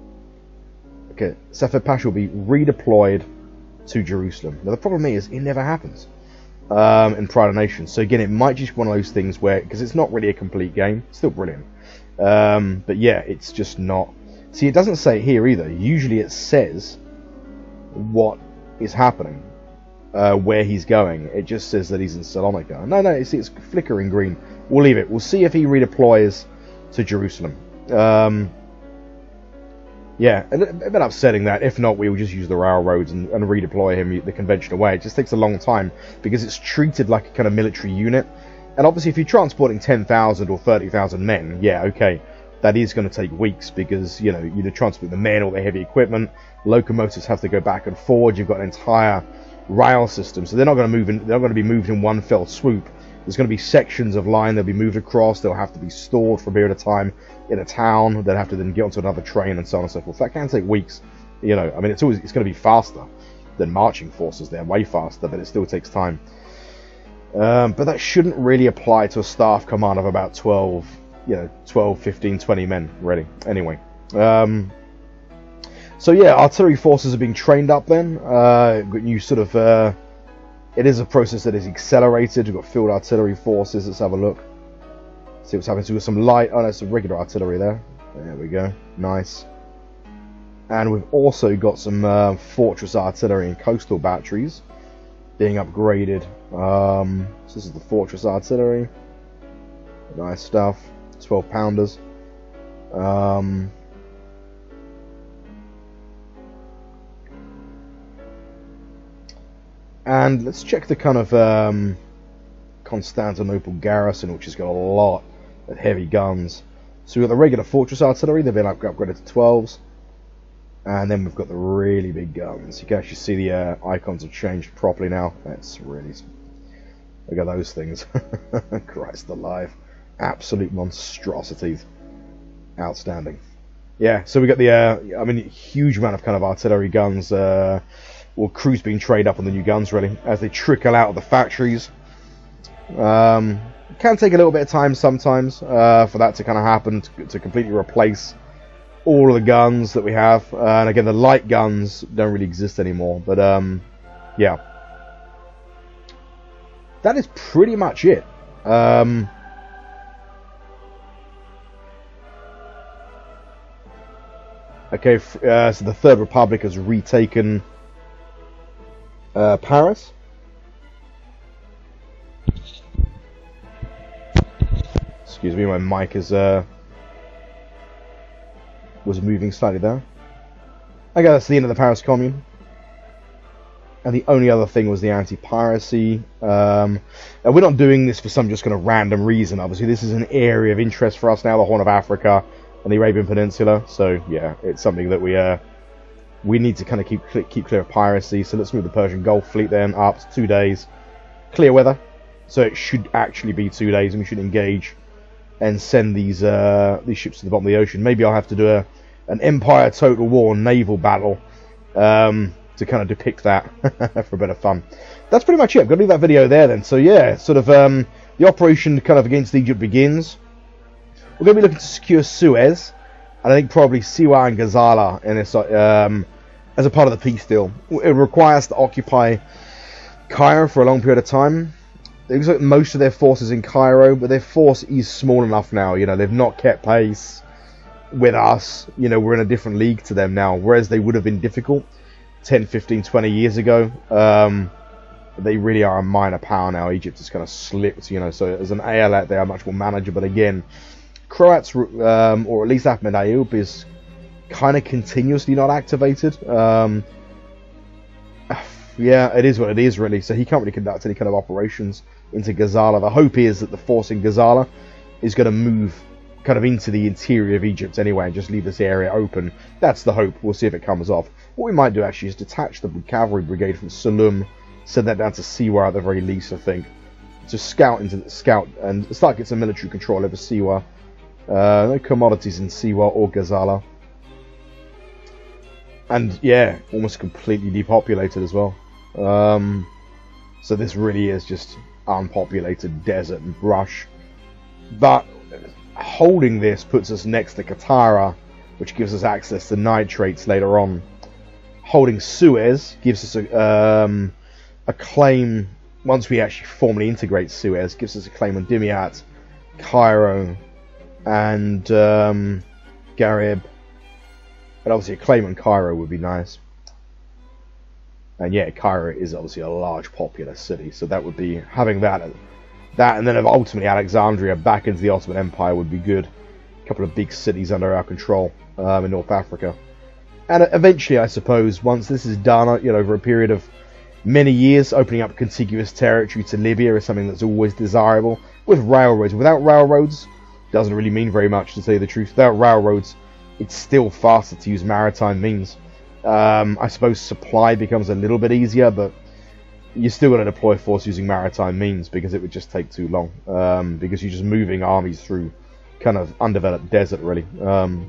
Okay, Safed Pasha will be redeployed to Jerusalem. Now the problem is, it never happens um, in Pride of Nations. So again, it might just be one of those things where, because it's not really a complete game, it's still brilliant. Um, but yeah, it's just not. See, it doesn't say it here either. Usually it says what is happening, uh, where he's going. It just says that he's in Salonika. No, no, see, it's flickering green. We'll leave it. We'll see if he redeploys to Jerusalem. Um, yeah, a, a bit upsetting that. If not, we will just use the railroads and, and redeploy him the conventional way. It just takes a long time because it's treated like a kind of military unit. And obviously, if you're transporting ten thousand or thirty thousand men, yeah, okay, that is going to take weeks because, you know, you transport the men or the heavy equipment. Locomotives have to go back and forward. You've got an entire rail system, so they're not going to move in. They're not going to be moved in one fell swoop. There's going to be sections of line that'll be moved across. They'll have to be stored for a period of time in a town. They'll have to then get onto another train and so on and so forth. That can take weeks. You know, I mean, it's always it's going to be faster than marching forces. They're way faster, but it still takes time. Um, but that shouldn't really apply to a staff command of about twelve, you know, twelve, fifteen, twenty men, really. Anyway. Um, so yeah, artillery forces are being trained up then. Uh, new sort of... Uh, It is a process that is accelerated. We've got field artillery forces. Let's have a look. See what's happening. So we've got some light... Oh, there's some regular artillery there. There we go. Nice. And we've also got some uh, fortress artillery and coastal batteries being upgraded. Um, so this is the fortress artillery. Nice stuff. twelve pounders. Um... And let's check the kind of um, Constantinople garrison, which has got a lot of heavy guns. So we've got the regular fortress artillery, they've been up upgraded to twelves. And then we've got the really big guns. You can actually see the uh, icons have changed properly now. That's really... Look at those things. Christ alive. Absolute monstrosities. Outstanding. Yeah, so we've got the, uh, I mean, huge amount of kind of artillery guns, uh, or crews being trained up on the new guns, really, as they trickle out of the factories. Um, it can take a little bit of time sometimes uh, for that to kind of happen, to, to completely replace all of the guns that we have. Uh, and again, the light guns don't really exist anymore. But, um, yeah. That is pretty much it. Um, okay, uh, so the Third Republic has retaken... Uh, Paris. Excuse me, my mic is uh was moving slightly there. Okay, that's the end of the Paris Commune. And the only other thing was the anti-piracy. Um, and we're not doing this for some just kind of random reason. Obviously, this is an area of interest for us now, the Horn of Africa and the Arabian Peninsula. So yeah, it's something that we uh. We need to kind of keep keep clear of piracy, so let's move the Persian Gulf Fleet then up to two days. Clear weather, so it should actually be two days, and we should engage and send these uh, these ships to the bottom of the ocean. Maybe I'll have to do a an Empire Total War naval battle um, to kind of depict that for a bit of fun. That's pretty much it. I'm going to leave that video there then. So yeah, sort of um, the operation kind of against Egypt begins. We're going to be looking to secure Suez, and I think probably Siwa and Ghazala in this, um, as a part of the peace deal. It requires to occupy Cairo for a long period of time. It looks like most of their force is in Cairo, but their force is small enough now. You know, they've not kept pace with us. You know, we're in a different league to them now, whereas they would have been difficult ten, fifteen, twenty years ago. Um, they really are a minor power now. Egypt has kind of slipped, you know, so as an Eyalet, they are much more manageable. But again, Croats, um, or at least Ahmed Ayoub, is kind of continuously not activated. Um, yeah, it is what it is, really. So he can't really conduct any kind of operations into Ghazala. The hope is that the force in Ghazala is going to move kind of into the interior of Egypt anyway and just leave this area open. That's the hope. We'll see if it comes off. What we might do actually is detach the cavalry brigade from Selim, send that down to Siwa at the very least, I think, to scout into the scout and start getting some military control over Siwa. Uh, no commodities in Siwa or Gazala. And yeah, almost completely depopulated as well. Um, so this really is just unpopulated desert and brush. But holding this puts us next to Katara, which gives us access to nitrates later on. Holding Suez gives us a, um, a claim, once we actually formally integrate Suez, gives us a claim on Dimyat, Cairo, and um, Garib. And obviously a claim on Cairo would be nice. And yeah, Cairo is obviously a large populous city, so that would be, having that, that and then ultimately Alexandria back into the Ottoman Empire would be good. A couple of big cities under our control um, in North Africa. And eventually, I suppose, once this is done, you know, over a period of many years, opening up contiguous territory to Libya is something that's always desirable. With railroads, without railroads, doesn't really mean very much, to tell you the truth. Without railroads, it's still faster to use maritime means. Um, I suppose supply becomes a little bit easier, but you're still going to deploy force using maritime means because it would just take too long. Um, because you're just moving armies through kind of undeveloped desert, really. Um,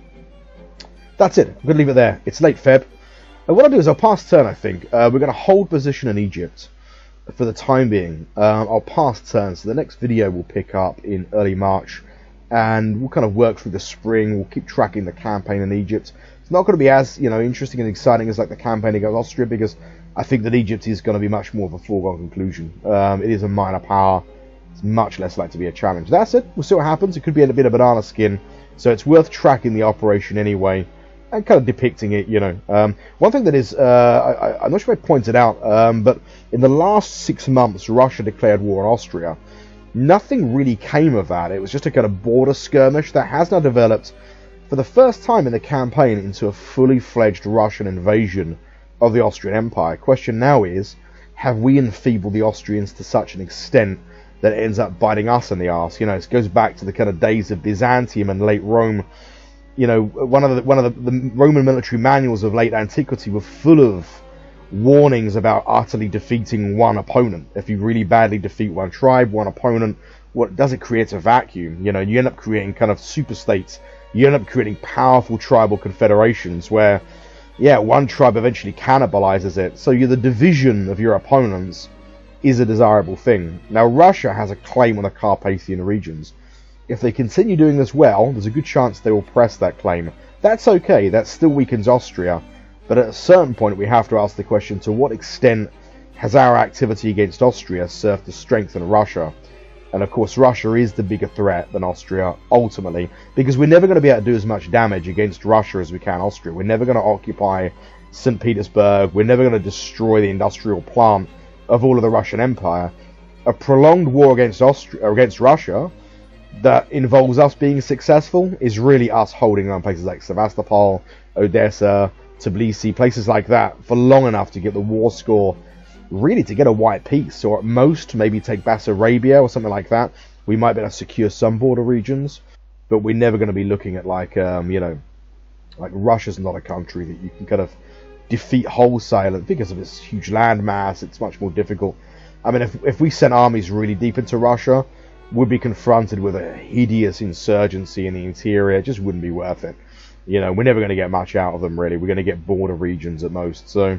that's it. I'm going to leave it there. It's late Feb. And what I'll do is I'll pass turn, I think. Uh, we're going to hold position in Egypt for the time being. Um, I'll pass turn, so the next video will pick up in early March. And we'll kind of work through the spring. We'll keep tracking the campaign in Egypt. It's not going to be as, you know, interesting and exciting as like the campaign against Austria, because I think that Egypt is going to be much more of a foregone conclusion. Um, it is a minor power. It's much less likely to be a challenge. That's it. We'll see what happens. It could be a bit of banana skin, so it's worth tracking the operation anyway and kind of depicting it, you know. Um, one thing that is, uh, I, I'm not sure if I pointed out, um, but in the last six months, Russia declared war on Austria. Nothing really came of that. It was just a kind of border skirmish that has now developed for the first time in the campaign into a fully fledged Russian invasion of the Austrian Empire. Question now is, have we enfeebled the Austrians to such an extent that it ends up biting us in the arse? You know, it goes back to the kind of days of Byzantium and late Rome. You know, one of the one of the, the Roman military manuals of late antiquity were full of warnings about utterly defeating one opponent. If you really badly defeat one tribe, one opponent, what does it create? A vacuum. You know, you end up creating kind of super states. You end up creating powerful tribal confederations where, yeah, one tribe eventually cannibalizes it. So you're the division of your opponents is a desirable thing. Now, Russia has a claim on the Carpathian regions. If they continue doing this well, there's a good chance they will press that claim. That's okay. That still weakens Austria. But at a certain point, we have to ask the question, to what extent has our activity against Austria served to strengthen Russia? And of course, Russia is the bigger threat than Austria, ultimately, because we're never going to be able to do as much damage against Russia as we can Austria. We're never going to occupy Saint Petersburg. We're never going to destroy the industrial plant of all of the Russian Empire. A prolonged war against Austria, or against Russia, that involves us being successful is really us holding on places like Sevastopol, Odessa, Tbilisi, places like that for long enough to get the war score, really to get a white peace, or at most maybe take Bessarabia or something like that. We might be able to secure some border regions, but we're never going to be looking at like, um, you know, like Russia's not a country that you can kind of defeat wholesale because of its huge land mass. It's much more difficult. I mean, if, if we sent armies really deep into Russia, we'd be confronted with a hideous insurgency in the interior. It just wouldn't be worth it. You know, we're never going to get much out of them, really. We're going to get border regions at most. So,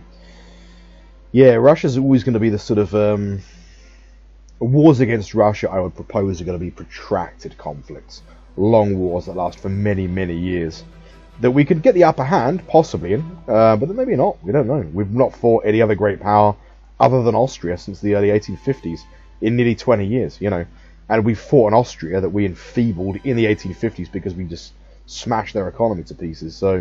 yeah, Russia's always going to be the sort of... Um, wars against Russia, I would propose, are going to be protracted conflicts. Long wars that last for many, many years. That we could get the upper hand, possibly, in, uh, but maybe not. We don't know. We've not fought any other great power other than Austria since the early eighteen fifties. In nearly twenty years, you know. And we fought an Austria that we enfeebled in the eighteen fifties because we just smash their economy to pieces. So,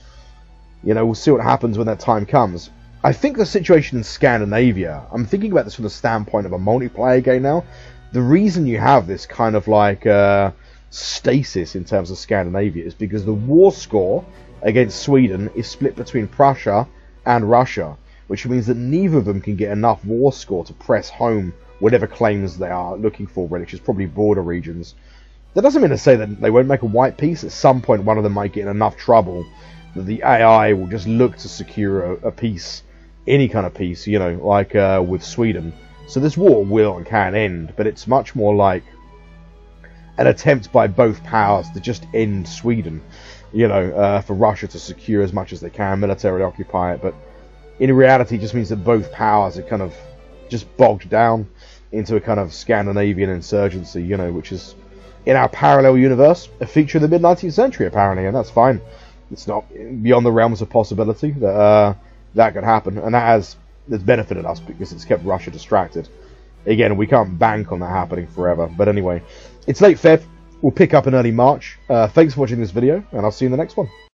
you know, we'll see what happens when that time comes. I think the situation in Scandinavia, I'm thinking about this from the standpoint of a multiplayer game now. The reason you have this kind of like uh, stasis in terms of Scandinavia is because the war score against Sweden is split between Prussia and Russia, which means that neither of them can get enough war score to press home whatever claims they are looking for, really, which is probably border regions. That doesn't mean to say that they won't make a white peace. At some point, one of them might get in enough trouble that the A I will just look to secure a, a peace, any kind of peace, you know, like uh, with Sweden. So this war will and can end, but it's much more like an attempt by both powers to just end Sweden, you know, uh, for Russia to secure as much as they can, militarily occupy it. But in reality, it just means that both powers are kind of just bogged down into a kind of Scandinavian insurgency, you know, which is, in our parallel universe, a feature of the mid nineteenth century, apparently, and that's fine. It's not beyond the realms of possibility that uh, that could happen, and that has that's benefited us because it's kept Russia distracted. Again, we can't bank on that happening forever, but anyway, it's late Feb. We'll pick up in early March. Uh, thanks for watching this video, and I'll see you in the next one.